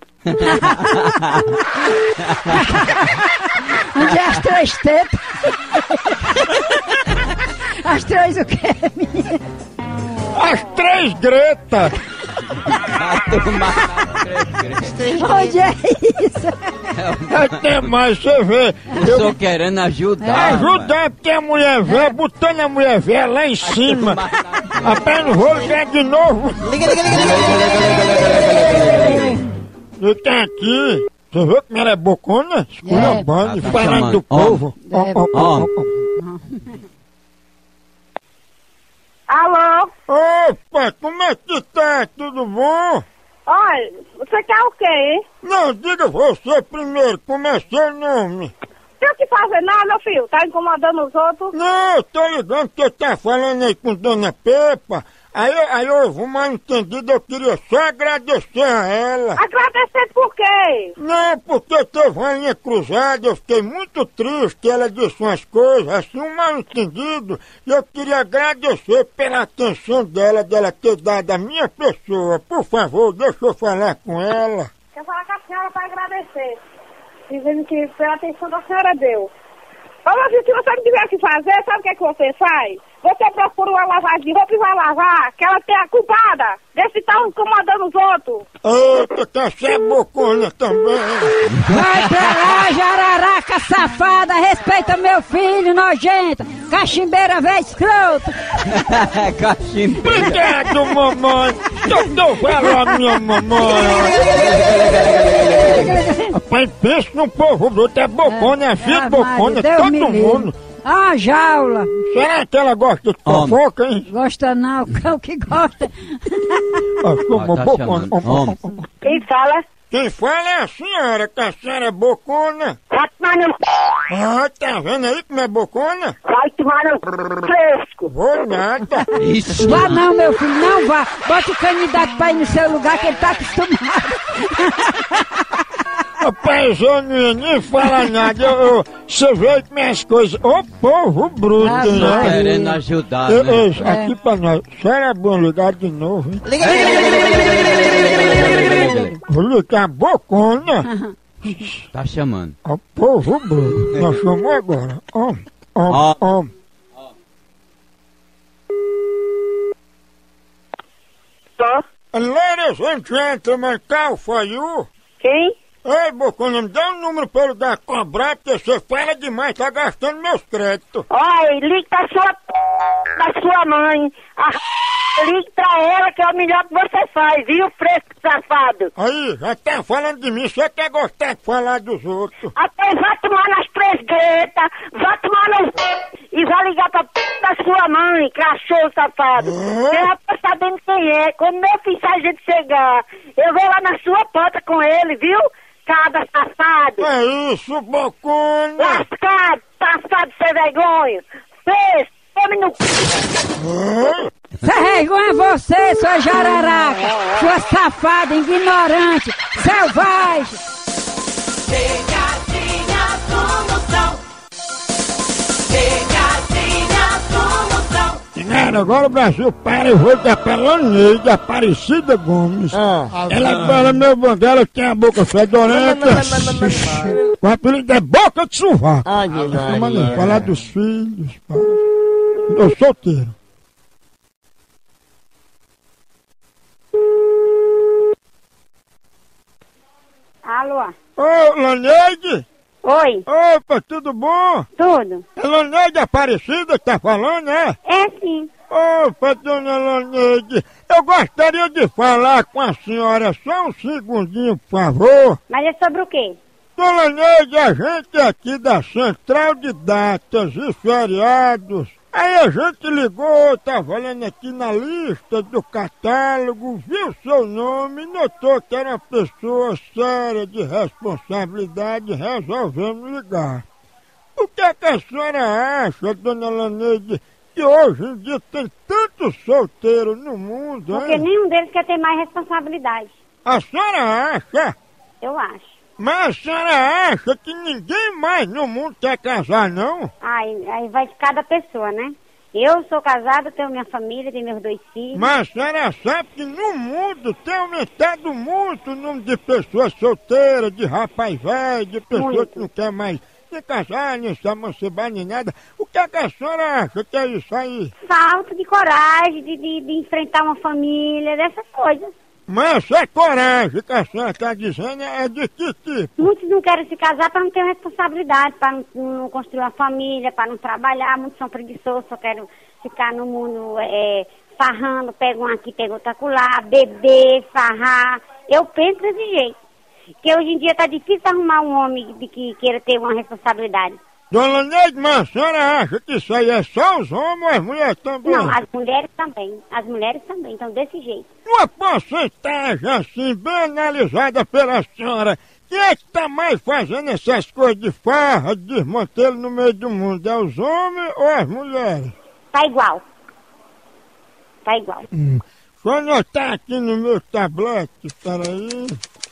Onde é as três tetas? As três o quê, menina? As três Greta. Onde é isso? Até mais, você vê. Eu tô querendo ajudar. Ajudar, porque a mulher velha, botando a mulher velha lá em cima. Apenas não vou ligar de novo. Liga, liga, liga, liga, liga, liga. Eu tenho aqui. Você viu como ela é bocona? Esculhambando, É. Tá falando chamando. do povo. É. Ó, ó, ó, ó. Alô? Opa, como é que tá? Tudo bom? Olha, você quer o quê, hein? Não, diga você primeiro, como é seu nome? Tem o que fazer não, meu filho? Tá incomodando os outros? Não, eu tô ligando que tá falando aí com Dona Pepa. Aí, aí houve um mal entendido, eu queria só agradecer a ela. Agradecer por quê? Não, porque teve uma linha cruzada, eu fiquei muito triste, ela disse umas coisas, assim, um mal entendido, e eu queria agradecer pela atenção dela, dela ter dado a minha pessoa. Por favor, deixa eu falar com ela. Quero falar com a senhora para agradecer. Dizendo que pela atenção da senhora deu. Vamos ver, se você não tiver o que fazer, sabe o que é que você faz? Você procura uma lavagem de roupa e vai lavar, que ela tem a culpada. Desse tal incomodando os outros. Eita, que você é bocona também. Vai pra lá, jararaca safada, respeita meu filho, nojenta, cachimbeira velha escroto. Cachimbo. Obrigado, mamãe. Eu dou valor à minha mamãe. Rapaz, pensa num povo bruto, é bocona, é filho de bocona, todo mundo. Ah, jaula. Será que ela gosta de fofoca, hein? Gosta não, o cão que gosta. Ah, como tá bocona. chamando. Homem. Quem fala? Quem fala é a senhora, que a senhora é bocona. Vai tomar no... Ah, tá vendo aí como é bocona? Vai tomar no... fresco. Vou nada. Isso. Vá não, meu filho, não vá. Bota o candidato pra ir no seu lugar que ele tá acostumado. Rapaz, eu não ia nem falar nada. Eu, eu, você vê que minhas coisas. Ô povo bruto, Ah, Tô né? querendo ajudar, Eu, né? eu, aqui pra nós. Será bom ligar de novo, hein? Liga, liga, liga, liga, liga, liga, liga. Vou ligar bocona. Tá chamando. Ó, povo bruto. Nós chamamos agora. Om, om, Ó. om. Só? Ladies and gentlemen, call for you. Quem? Ei, bocona, me dá um número pra eu dar cobrar, porque você fala demais, tá gastando meus créditos. Olha, ligue pra sua... pra sua mãe. A... Ligue pra ela que é o melhor que você faz, viu, fresco safado? Aí, já tá falando de mim, você quer gostar de falar dos outros. Até vai tomar nas três gretas, vai tomar no... E vai ligar pra p... da sua mãe, cachorro safado. É? Eu já tô sabendo quem é. Quando meu filho sai a gente chegar, eu vou lá na sua porta com ele, viu? Cada safado. É isso, bocona. Lascado, safado sem vergonha. Fez, tome no... Ai, Sem vergonha é você, sua jararaca, sua safada, ignorante, selvagem. Pegadinha do Moção. Pegadinha do Moção. Cara, agora o Brasil para, eu vou dar pra Laneide Aparecida Gomes. Ela fala, meu bom dela tem a boca fedorenta. O apelido é boca de sovaco. Ai, meu Deus. Falar dos filhos, pai. Eu solteiro. Alô? Ô, Laneide, Oi. Opa, tudo bom? Tudo. Eloneide Aparecida que tá falando, né? É sim. Opa, dona Eloneide, eu gostaria de falar com a senhora só um segundinho, por favor. Mas é sobre o quê? Dona Eloneide, a gente aqui da Central de Datas e Feriados, aí a gente ligou, tava olhando aqui na lista do catálogo, viu seu nome, notou que era uma pessoa séria, de responsabilidade, resolvemos ligar. O que é que a senhora acha, dona Eloneide, que hoje em dia tem tanto solteiro no mundo, hein? Porque nenhum deles quer ter mais responsabilidade. A senhora acha? Eu acho. Mas a senhora acha que ninguém mais no mundo quer casar, não? Aí, aí vai de cada pessoa, né? Eu sou casada, tenho minha família, tenho meus dois filhos. Mas a senhora sabe que no mundo tem aumentado muito o número de pessoas solteiras, de rapaz velho, de pessoas Muito. que não quer mais nem casar, nem se emancipar, nem nada. O que é que a senhora acha que é isso aí? Falta de coragem, de, de, de enfrentar uma família, dessas coisas. Mas essa coragem que a senhora está dizendo é de que tipo? Muitos não querem se casar para não ter responsabilidade, para não, não construir uma família, para não trabalhar. Muitos são preguiçosos, só querem ficar no mundo é, farrando, pega um aqui, pega outro acolá, beber, farrar. Eu penso desse jeito. Porque hoje em dia está difícil arrumar um homem de que queira ter uma responsabilidade. Dona Neide, mas a senhora acha que isso aí é só os homens ou as mulheres também? Não, as mulheres também. As mulheres também, então desse jeito. Uma porcentagem assim, bem analisada pela senhora, quem é que tá mais fazendo essas coisas de farra, de desmantelo no meio do mundo? É os homens ou as mulheres? Tá igual. Tá igual. Hum. Deixa eu anotar aqui no meu tablete, peraí.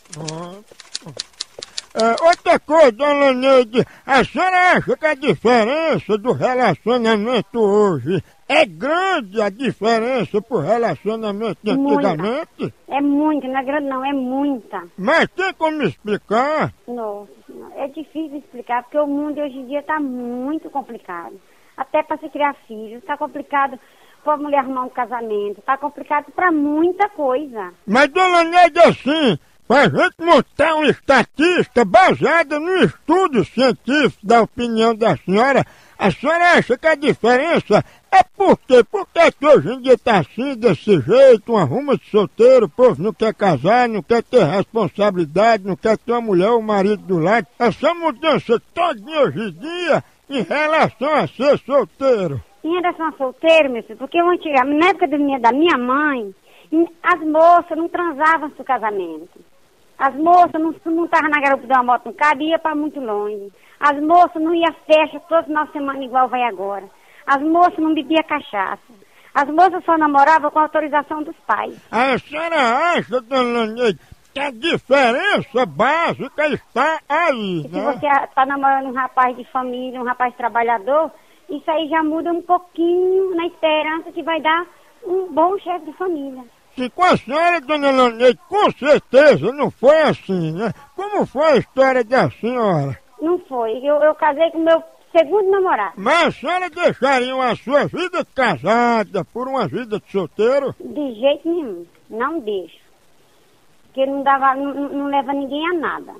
É, outra coisa, dona Neide, a senhora acha que a diferença do relacionamento hoje é grande, a diferença pro relacionamento de antigamente? É muito, não é grande não, é muita. Mas tem como explicar? Não, é difícil explicar, porque o mundo hoje em dia está muito complicado. Até para se criar filhos, está complicado para a mulher arrumar um casamento, está complicado para muita coisa. Mas, dona Neide, assim, para a gente montar uma estatística baseada no estudo científico da opinião da senhora, a senhora acha que a diferença é por quê? Por que que hoje em dia está assim, desse jeito, uma ruma de solteiro, o povo não quer casar, não quer ter responsabilidade, não quer ter uma mulher ou um marido do lado. Essa mudança todinha hoje em dia em relação a ser solteiro. Em relação a solteiro, meu filho, porque eu antigamente, na época da minha, da minha mãe, as moças não transavam antes do casamento. As moças não montavam na garupa de uma moto, não cabia para muito longe. As moças não iam à festa todo final de semana igual vai agora. As moças não bebiam cachaça. As moças só namoravam com a autorização dos pais. A senhora acha, dona Neide, que a diferença básica está aí, e né? se você está namorando um rapaz de família, um rapaz trabalhador, isso aí já muda um pouquinho na esperança que vai dar um bom chefe de família. Se com a senhora, dona Eloneide, com certeza não foi assim, né? Como foi a história da senhora? Não foi. Eu, eu casei com meu segundo namorado. Mas a senhora deixaria a sua vida de casada por uma vida de solteiro? De jeito nenhum. Não deixo. Porque não, dava, não, não leva ninguém a nada.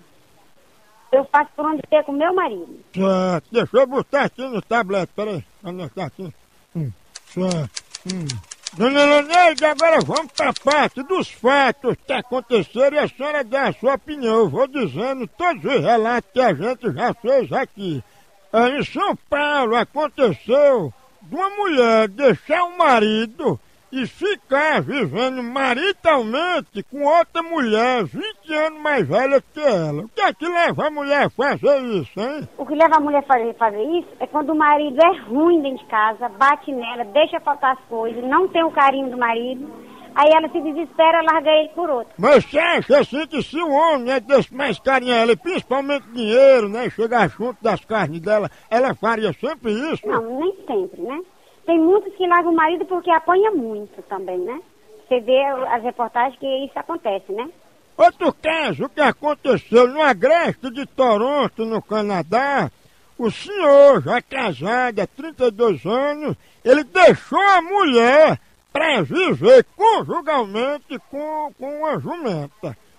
Eu faço por onde ter com meu marido. Certo. Deixa eu botar aqui no tablete, peraí. Anotar aqui. Hum. Certo. Hum. Dona Eloneide, agora vamos para a parte dos fatos que aconteceram e a senhora dá a sua opinião. Eu vou dizendo todos os relatos que a gente já fez aqui. É, em São Paulo aconteceu de uma mulher deixar o marido e ficar vivendo maritalmente com outra mulher vinte anos mais velha que ela. O que é que leva a mulher a fazer isso, hein? O que leva a mulher a fazer, fazer isso é quando o marido é ruim dentro de casa, bate nela, deixa faltar as coisas, não tem o carinho do marido, aí ela se desespera e larga ele por outro. Mas você acha assim que se o homem né, desse mais carinho a ela, e principalmente dinheiro, né, chegar junto das carnes dela, ela faria sempre isso? Não, nem sempre, né? Tem muitos que largam o marido porque apanha muito também, né? Você vê as reportagens que isso acontece, né? Outro caso que aconteceu no Agreste de Toronto, no Canadá, o senhor, já casado há trinta e dois anos, ele deixou a mulher para viver conjugalmente com, com uma jumenta.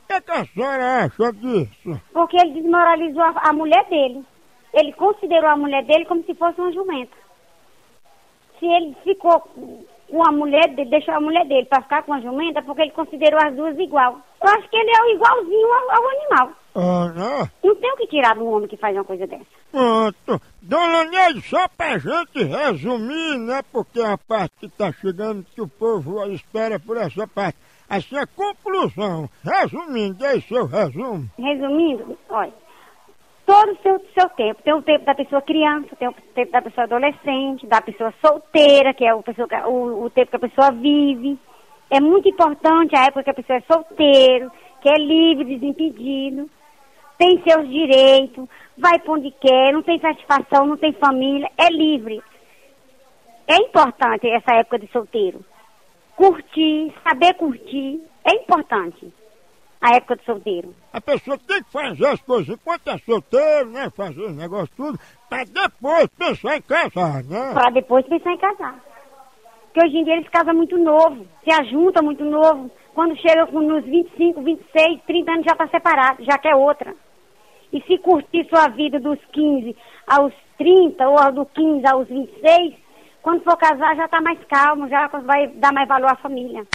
O que, que a senhora acha disso? Porque ele desmoralizou a, a mulher dele. Ele considerou a mulher dele como se fosse uma jumenta. Se ele ficou com a mulher dele, deixou a mulher dele para ficar com a jumenta, porque ele considerou as duas igual. Eu acho que ele é igualzinho ao, ao animal. Ah, não? Não tem o que tirar do homem que faz uma coisa dessa. Pronto. Dona Neide, só pra gente resumir, né? Porque a parte que tá chegando, que o povo espera por essa parte. Assim, a conclusão. Resumindo, dê seu resumo. Resumindo, olha, todo o seu, seu tempo. Tem o tempo da pessoa criança, tem o tempo da pessoa adolescente, da pessoa solteira, que é o, pessoa, o, o tempo que a pessoa vive. É muito importante a época que a pessoa é solteiro, que é livre, desimpedido, tem seus direitos, vai pra onde quer, não tem satisfação, não tem família, é livre. É importante essa época de solteiro. Curtir, saber curtir, é importante a época de solteiro. A pessoa tem que fazer as coisas enquanto é solteiro, né? Fazer os negócios tudo, pra depois pensar em casar, né? Pra depois pensar em casar. Porque hoje em dia eles casam muito novo, se ajuntam muito novo. Quando chega nos vinte e cinco, vinte e seis, trinta anos já tá separado, já quer outra. E se curtir sua vida dos quinze aos trinta, ou do quinze aos vinte e seis, quando for casar já tá mais calmo, já vai dar mais valor à família.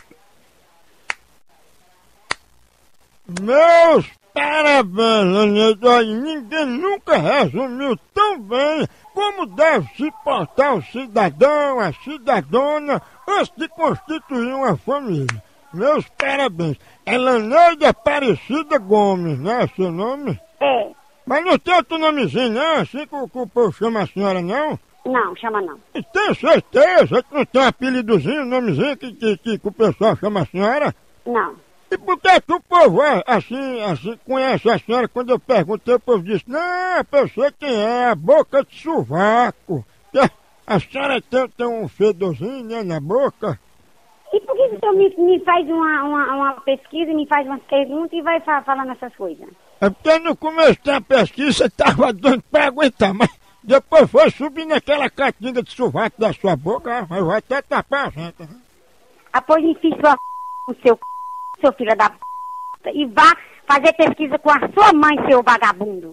Meus parabéns, Aneide. Olha, ninguém nunca resumiu tão bem como deve se portar o cidadão, a cidadona, antes de constituir uma família. Meus parabéns. É Laneide Aparecida Gomes, não é seu nome? É. Mas não tem outro nomezinho, não? Assim que o, que o povo chama a senhora, não? Não, chama não. E tem certeza que não tem um apelidozinho, um nomezinho que, que, que, que o pessoal chama a senhora? Não. E por que que o povo é assim, assim, conhece a senhora? Quando eu perguntei, o povo disse, não, eu sei quem é, a boca de sovaco. A senhora tem, tem um fedorzinho, né, na boca? E por que o senhor me, me faz uma, uma, uma pesquisa, me faz umas perguntas e vai fa falando essas coisas? É porque no começo da pesquisa você estava dando para aguentar, mas depois foi subindo aquela catinga de sovaco da sua boca, mas vai até tapar a gente. Né? Após enfim sua o seu c... seu filho da p... e vá fazer pesquisa com a sua mãe, seu vagabundo.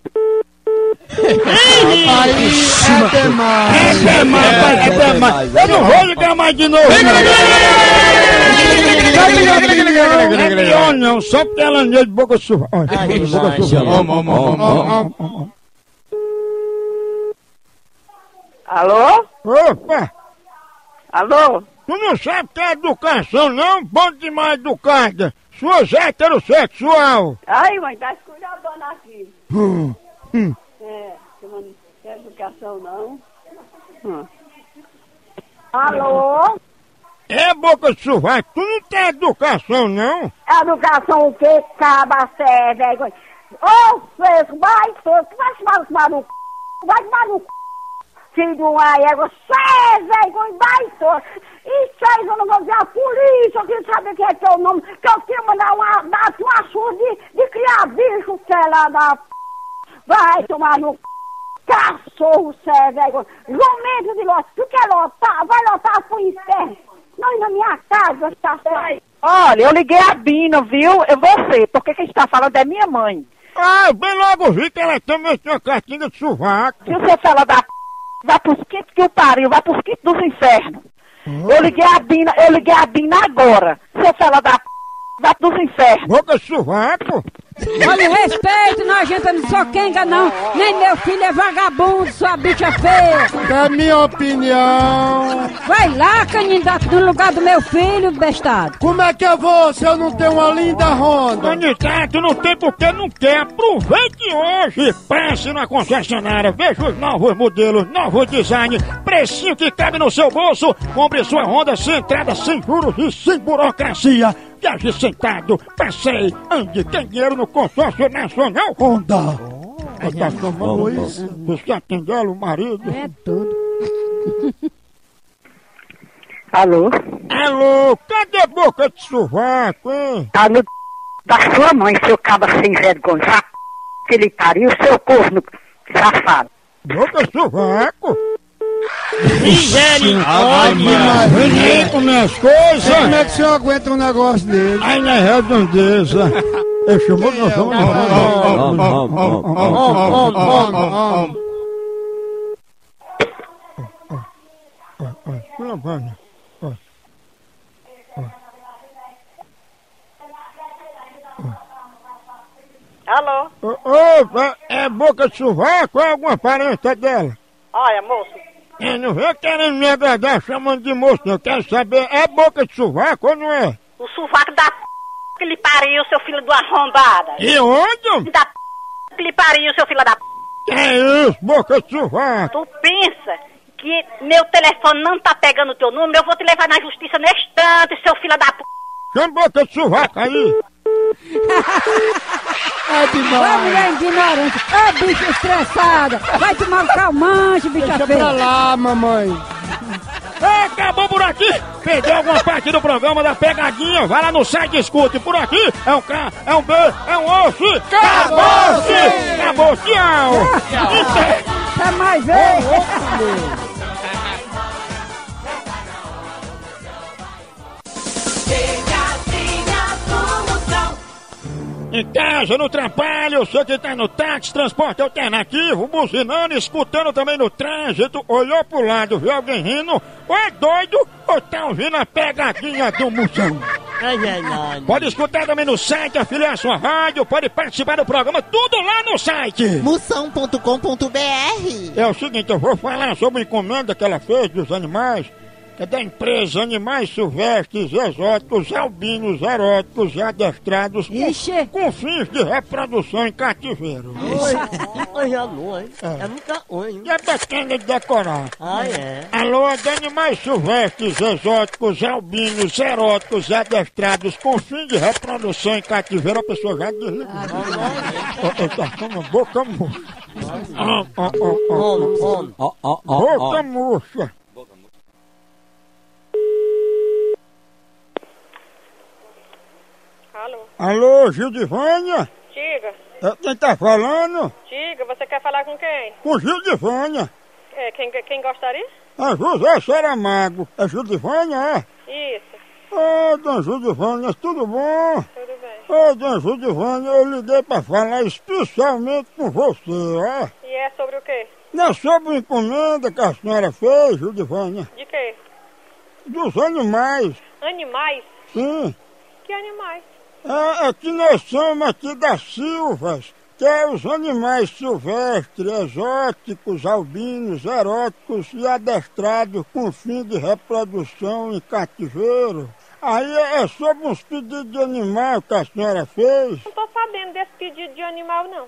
É demais! É demais, é demais! Eu não vou ligar mais de novo! Não é pior não, só porque ela é de boca suva. Alô? Opa! Alô? Tu não sabe que é educação não? Bom demais educada! Sua heterossexual! Ai, mãe, tá esculhambando aqui. Hum, hum. É, não tem educação não. Hum. Alô? É boca de sovaco, tu não tem educação não? Educação o quê, caba, cé, velho? Ô, fresco, vai, fresco, vai tomar no maluco, vai tomar no c... filho de uma égua, cé, velho, vai, fresco. E cê, eu não vou dizer a polícia, eu queria saber quem é teu nome, que eu queria mandar uma, dar uma surra de, de criar bicho, cé, lá da p... Vai tomar no c... cachorro, cé, velho, jumento de lote, tu quer lotar, vai lotar pro inferno. Não, na minha casa, está certo. Olha, eu liguei a Bina, viu? Eu você, porque quem está falando é minha mãe. Ah, eu bem logo vi que ela também tinha cartinha de sovaco. Se você fala da p... vai pros quintos que o pariu, vai pros quintos dos infernos. Uhum. Eu liguei a Bina, eu liguei a Bina agora. Se você fala da p... vai pros infernos. Boca de sovaco? Olha, respeito, nojenta, não sou quenga não. Nem meu filho é vagabundo, sua bicha feia. É minha opinião. Vai lá, candidato, no lugar do meu filho, bestado. Como é que eu vou se eu não tenho uma linda Honda? Candidato, não tem porque não quer. Aproveite hoje. Passe na concessionária. Veja os novos modelos, novo design. Precinho que cabe no seu bolso. Compre sua Honda sem entrada, sem juros e sem burocracia. Viaje sentado, passei, ande, tem dinheiro no consórcio nacional Honda. Oh, tá tomando isso? Você atendeu o marido? É tudo. Alô? Alô, cadê boca de sovaco, hein? Tá no da sua mãe, seu caba sem vergonha. Que ele pariu, seu corno safado. Boca de sovaco? Misericórdia! Nem comer as coisas! Como é que o senhor aguenta um negócio dele? Aí na redondeza! Eu chamo de novo! Alô? Ô, é boca de sovaco ou é alguma parente dela? Olha, moço. Eu não vem querendo me agradar chamando de moço, não. Eu quero saber, é boca de sovaco ou não é? O sovaco da p... que lhe pariu, seu filho de uma arrombada. E onde? Da p... que lhe pariu, seu filho da p... Que é isso, boca de sovaco? Tu pensa que meu telefone não tá pegando o teu número? Eu vou te levar na justiça neste instante, seu filho da p... Chama boca de sovaco aí. É demais. Ô, mulher ignorante. Ô, bicho estressada. Vai tomar um calmante, bicha feia. Deixa pra lá, mamãe. É, acabou por aqui. Perdeu alguma parte do programa da pegadinha? Vai lá no site e escute. Por aqui é um K, é um B, é um osso. Acabou-se! Acabou, tchau! Até mais vezes. Em casa, no trabalho, você que tá no táxi, transporte alternativo, buzinando, escutando também no trânsito, olhou pro lado, viu alguém rindo, ou é doido, ou tá ouvindo a pegadinha do Moção. Pode escutar também no site, afiliar sua rádio, pode participar do programa, tudo lá no site. moção ponto com ponto b r. É o seguinte, eu vou falar sobre a encomenda que ela fez dos animais, que é da empresa Animais Silvestres Exóticos Albinos Eróticos e Adestrados com, com fins de reprodução em cativeiro. Coisa boa, hein? É. É muita coisa. E é bacana de decorar. Ah, é? Alô, é de Animais Silvestres Exóticos Albinos Eróticos e Adestrados com fins de reprodução em cativeiro. A pessoa já desligou. Eu tá com uma boca murcha. Boca murcha. Alô? Alô, Gildivânia? Diga. É quem tá falando? Diga, você quer falar com quem? Com Gildivânia. É, quem, quem gostaria? É José Saramago. É Gildivânia, é? Isso. Ô, dona Gildivânia, tudo bom? Tudo bem. Ô, dona Gildivânia, eu liguei pra falar especialmente com você, ó. E é sobre o quê? Não é sobre uma encomenda que a senhora fez, Gildivânia? De quê? Dos animais. Animais? Sim. Que animais? É, é que nós somos aqui das Silvas, que é os animais silvestres, exóticos, albinos, eróticos e adestrados com fim de reprodução em cativeiro. Aí é sobre uns pedidos de animal que a senhora fez. Não tô sabendo desse pedido de animal, não.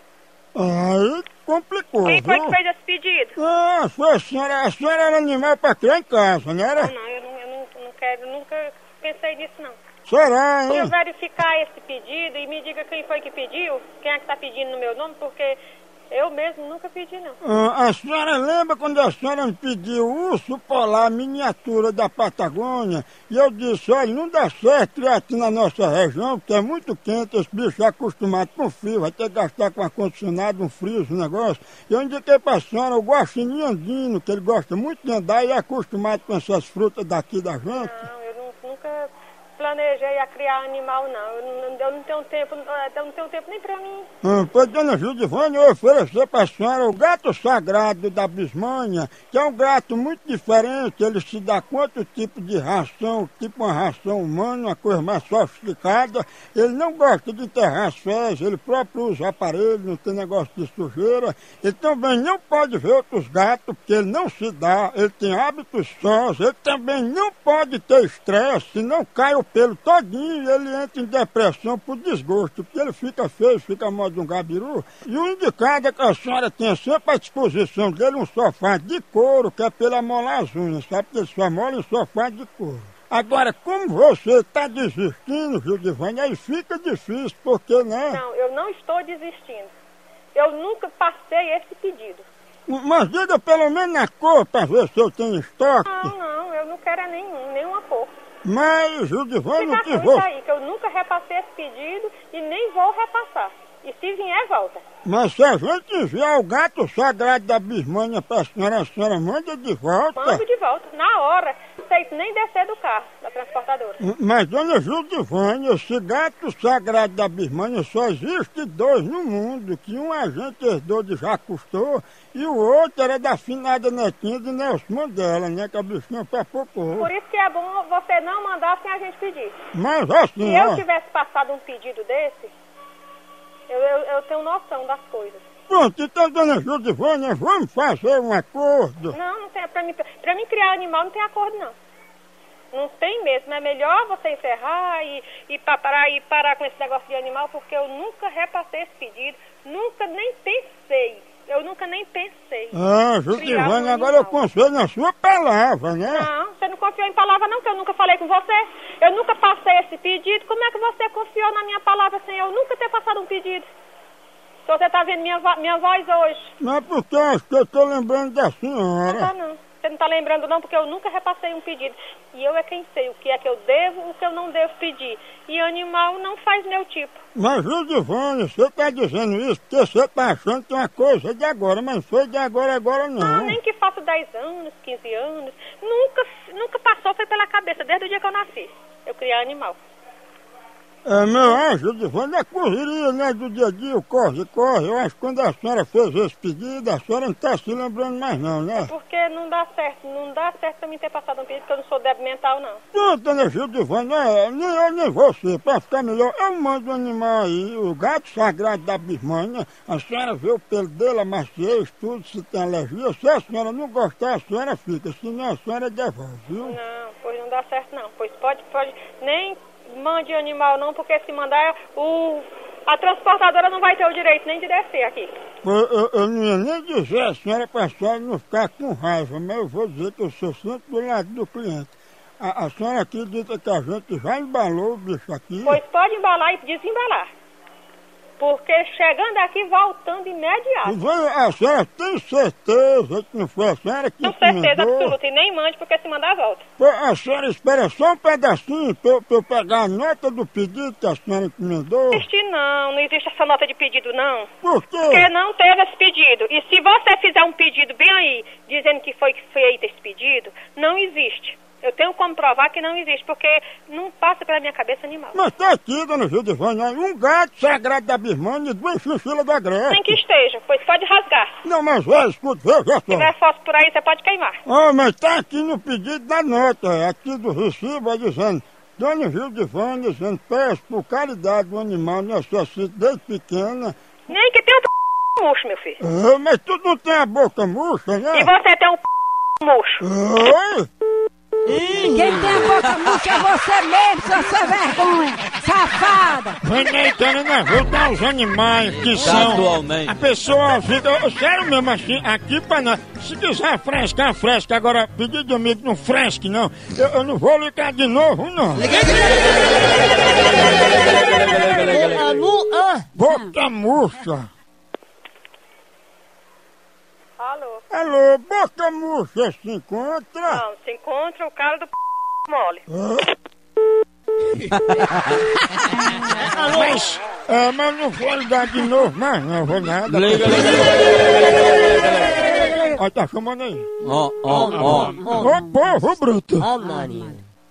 Aí complicou, Quem foi viu? que fez esse pedido? Ah, foi a senhora, a senhora era animal pra criar em casa, não era? Não, não, eu não, eu não, não quero, nunca pensei nisso, não. Será, hein? Eu verificar esse pedido e me diga quem foi que pediu, quem é que tá pedindo no meu nome, porque eu mesmo nunca pedi, não. Ah, a senhora lembra quando a senhora me pediu o urso polar miniatura da Patagônia? E eu disse, olha, não dá certo criar aqui na nossa região, porque é muito quente, esse bicho é acostumado com frio, vai ter que gastar com ar-condicionado, um frio, esse negócio. E eu indiquei pra senhora o guaxinim andino, que ele gosta muito de andar e é acostumado com essas frutas daqui da gente. Não, eu não, nunca planejei a criar animal, não. Eu não, eu não tenho tempo, eu não tenho tempo nem pra mim. Hum, pois, dona Gildivânia, eu oferecer pra senhora o gato sagrado da Bismanha, que é um gato muito diferente, ele se dá com outro tipo de ração, tipo uma ração humana, uma coisa mais sofisticada. Ele não gosta de enterrar as fezes, ele próprio usa aparelho, não tem negócio de sujeira. Ele também não pode ver outros gatos, porque ele não se dá, ele tem hábitos sós, ele também não pode ter estresse, senão cai o pelo todinho e ele entra em depressão por desgosto, porque ele fica feio, fica a modo de um gabiru. E o indicado é que a senhora tenha sempre à disposição dele um sofá de couro, que é pra ele amolar as unhas, sabe? Porque ele só amola em sofá de couro. Agora, como você está desistindo, Gildivânia, aí fica difícil, porque, né? Não, eu não estou desistindo. Eu nunca passei esse pedido. Mas diga pelo menos na cor, pra ver se eu tenho estoque. Não, não, eu não quero nenhum, nenhuma cor. Mas, Gildivânia, o que Fica vou... aí, que eu nunca repassei esse pedido e nem vou repassar. E se vier, volta. Mas se a gente enviar o gato sagrado da Birmania pra senhora, a senhora manda de volta? Mando de volta, na hora. Não sei nem descer do carro, da transportadora. Mas, dona Judivânia, esse gato sagrado da Birmania só existe dois no mundo, que um a gente herdou de Jacques Cousteau e o outro era da finada netinha de Nelson Mandela, né, que a bichinha papocou. Por isso que é bom você não mandar sem a gente pedir. Mas assim, Se eu ó, tivesse passado um pedido desse, eu, eu, eu tenho noção das coisas. pronto, então, dona Judivânia, vamos fazer um acordo. Não, não tem, pra mim, pra mim criar animal não tem acordo, não. Não tem mesmo, é melhor você encerrar e, e, parar, e parar com esse negócio de animal, porque eu nunca repassei esse pedido, nunca nem pensei, eu nunca nem pensei. Ah, Judivânia, um agora eu confio na sua palavra, né? Não, você não confiou em palavra não, que eu nunca falei com você. Eu nunca passei esse pedido, como é que você confiou na minha palavra sem eu nunca ter passado um pedido? Se você tá vendo minha, vo minha voz hoje. Não é porque eu acho que eu tô lembrando da senhora. Não tá não. Você não tá lembrando não, porque eu nunca repassei um pedido. E eu é quem sei o que é que eu devo, o que eu não devo pedir. E animal não faz meu tipo. Mas, Judivânia, você tá dizendo isso porque você tá achando que é uma coisa de agora, mas foi de agora, agora não. Ah, nem que faço dez anos, quinze anos. Nunca, nunca passou, foi pela cabeça, desde o dia que eu nasci. Eu criar animal. É, meu anjo, Judivânia, é correria, né, do dia a dia, o corre, corre. Eu acho que quando a senhora fez esse pedido, a senhora não tá se lembrando mais não, né? É porque não dá certo, não dá certo pra mim ter passado um pedido, porque eu não sou débil mental, não. Pronto, dona Judivânia, nem eu nem você, pra ficar melhor, eu mando um animal aí, o gato sagrado da Birmania, a senhora vê o pelo dele, a maciez, tudo, se tem alergia, se a senhora não gostar, a senhora fica, senão a senhora devolve, viu? Não, pois não dá certo não, pois pode, pode, nem mande animal não, porque se mandar, o, a transportadora não vai ter o direito nem de descer aqui. Eu, eu, eu não ia nem dizer a senhora pra senhora não ficar com raiva, mas eu vou dizer que eu sou sempre do lado do cliente. A, a senhora acredita que a gente já embalou o bicho aqui? Pois pode embalar e desembalar. Porque chegando aqui, voltando imediato. A senhora tem certeza que não foi a senhora que Tenho certeza mandou? absoluta, e nem mande, porque se mandar, volta. Pô, a senhora espera só um pedacinho pra eu, pra eu pegar a nota do pedido que a senhora encomendou? Não existe não, não existe essa nota de pedido não. Por quê? Porque não teve esse pedido. E se você fizer um pedido bem aí, dizendo que foi feito esse pedido, não existe. Eu tenho como provar que não existe, porque não passa pela minha cabeça animal. Mas tá aqui, dona Judivânia, um gato sagrado da Birmania e duas chinchilas da Grécia. Nem que esteja, pois pode rasgar. Não, mas vai, escuta, veja só. Se tiver fósforo por aí, você pode queimar. Ah, mas tá aqui no pedido da nota, aqui do recibo, vai dizendo, dona Judivânia, dizendo, peço por caridade do animal, necessito desde pequena. Nem que tenha um p... murcho, meu filho. Ah, mas tu não tem a boca murcha, né? E você tem um p... murcho. Oi? Quem tem a boca murcha é você mesmo, seu sem vergonha, safada! Venetando na rua dá os animais que são. Casualmente. A pessoa fica, sério mesmo assim, aqui pra nós. Se quiser frescar, fresca. Agora, pedir de amigo, não fresque não. Eu, eu não vou ligar de novo, não. Boca murcha. Alô? Alô, boca murcha se encontra? Não, se encontra o cara do p... mole. Mas, é, mas não vou ligar de novo, mas não vou nada. Liga, liga, liga, Olha, tá chamando aí. Ó, ó, ó. Ô, povo bruto. Ó, Maria.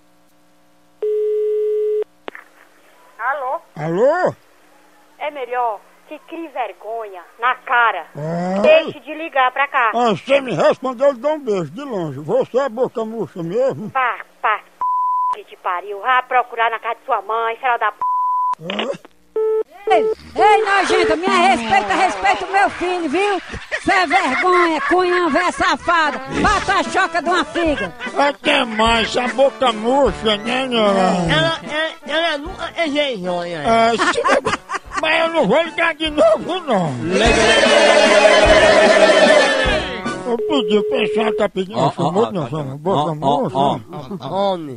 Alô? Alô? É melhor que crie vergonha na cara. Ah. Deixe de ligar pra cá. Ah, você me respondeu, eu dou um beijo de longe. Você é boca murcha mesmo? Pá, pá, p... de pariu. Vá procurar na casa de sua mãe, filha da p... Ei, ei, nojenta, me respeita, respeita o meu filho, viu? Sem vergonha, cunhão, véia safada. Bata a choca de uma figa. Até mais, a boca murcha, né, Nora? Ela, ela, ela nunca é vergonha. Ah, se... Mas eu não vou ligar de novo, não. Eu pedi, o pessoal tá pedindo. Ó, Chamou, ó, não, ó, chama. ó, Boca ó, murcha. ó, Homem.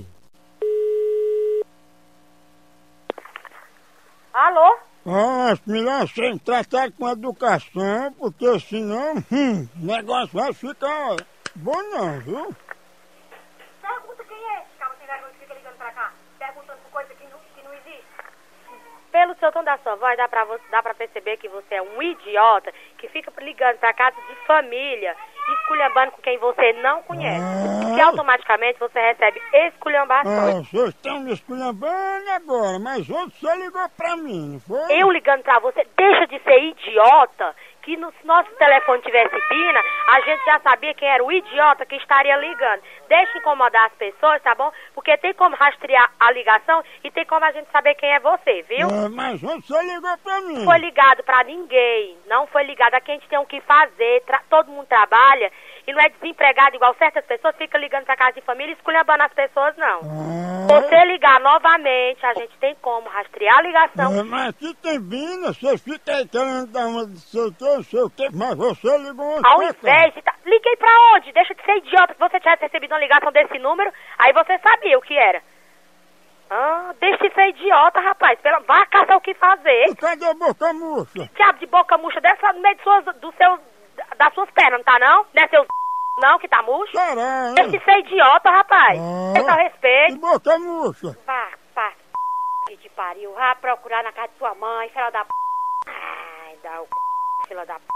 Alô? Ah, acho melhor você tratar com educação, porque senão, hum, o negócio vai ficar bom não, viu? Pergunta quem é esse cara sem vergonha que fica ligando pra cá, perguntando por coisa que não, que não existe. Pelo seu tom da sua voz, dá pra, você, dá pra perceber que você é um idiota que fica ligando pra casa de família e esculhambando com quem você não conhece. Ah. Que automaticamente você recebe esculhambações. Ah, vocês estão me esculhambando agora, mas ontem você ligou pra mim, não foi? Eu ligando pra você, deixa de ser idiota, que no, se nosso telefone tivesse pina, a gente já sabia quem era o idiota que estaria ligando. Deixa de incomodar as pessoas, tá bom? Porque tem como rastrear a ligação e tem como a gente saber quem é você, viu? Ah, mas ontem você ligou pra mim. Não foi ligado pra ninguém, não foi ligado. Aqui a gente tem o que fazer, tra- todo mundo trabalha e não é desempregado igual certas pessoas, fica ligando pra casa de família e esculhambando as pessoas, não. Ah. Você ligar novamente, a gente tem como rastrear a ligação. Ah, mas aqui tem bina, você fica aí querendo dar uma de sei o que, não sei o que, mas você ligou ontem. Ao invés de... Tá... Liguei pra onde? Deixa de ser idiota, se você tivesse recebido uma ligação desse número, aí você sabia o que era. Ah, deixa de ser idiota, rapaz. Pela... Vá caçar o que fazer. E cadê a boca murcha? Que diabo de boca murcha dessa no meio de suas, do seu, das suas pernas, não tá não? Não é seu não que tá murcho? Caralho. Deixa de ser idiota, rapaz. Ah. Respeita o respeito. Que boca murcha? Vá, pá, que te pariu. Vá procurar na casa de sua mãe, filha da p... Ai, dá o c... filha da p...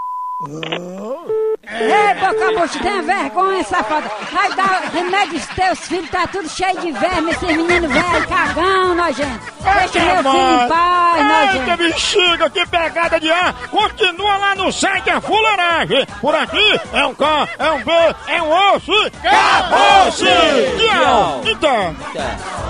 Ei, boca murcha, tenha vergonha, safada. Vai dar remédio aos teus filhos, tá tudo cheio de verme, esses meninos velhos, cagão, nojento. Deixa meu filho em paz, nojento. Eita, bexiga, que pegada de ar. Continua lá no site a fuleiragem. Por aqui é um K, é um B, é um osso. Acabou-se! Tchau! Então...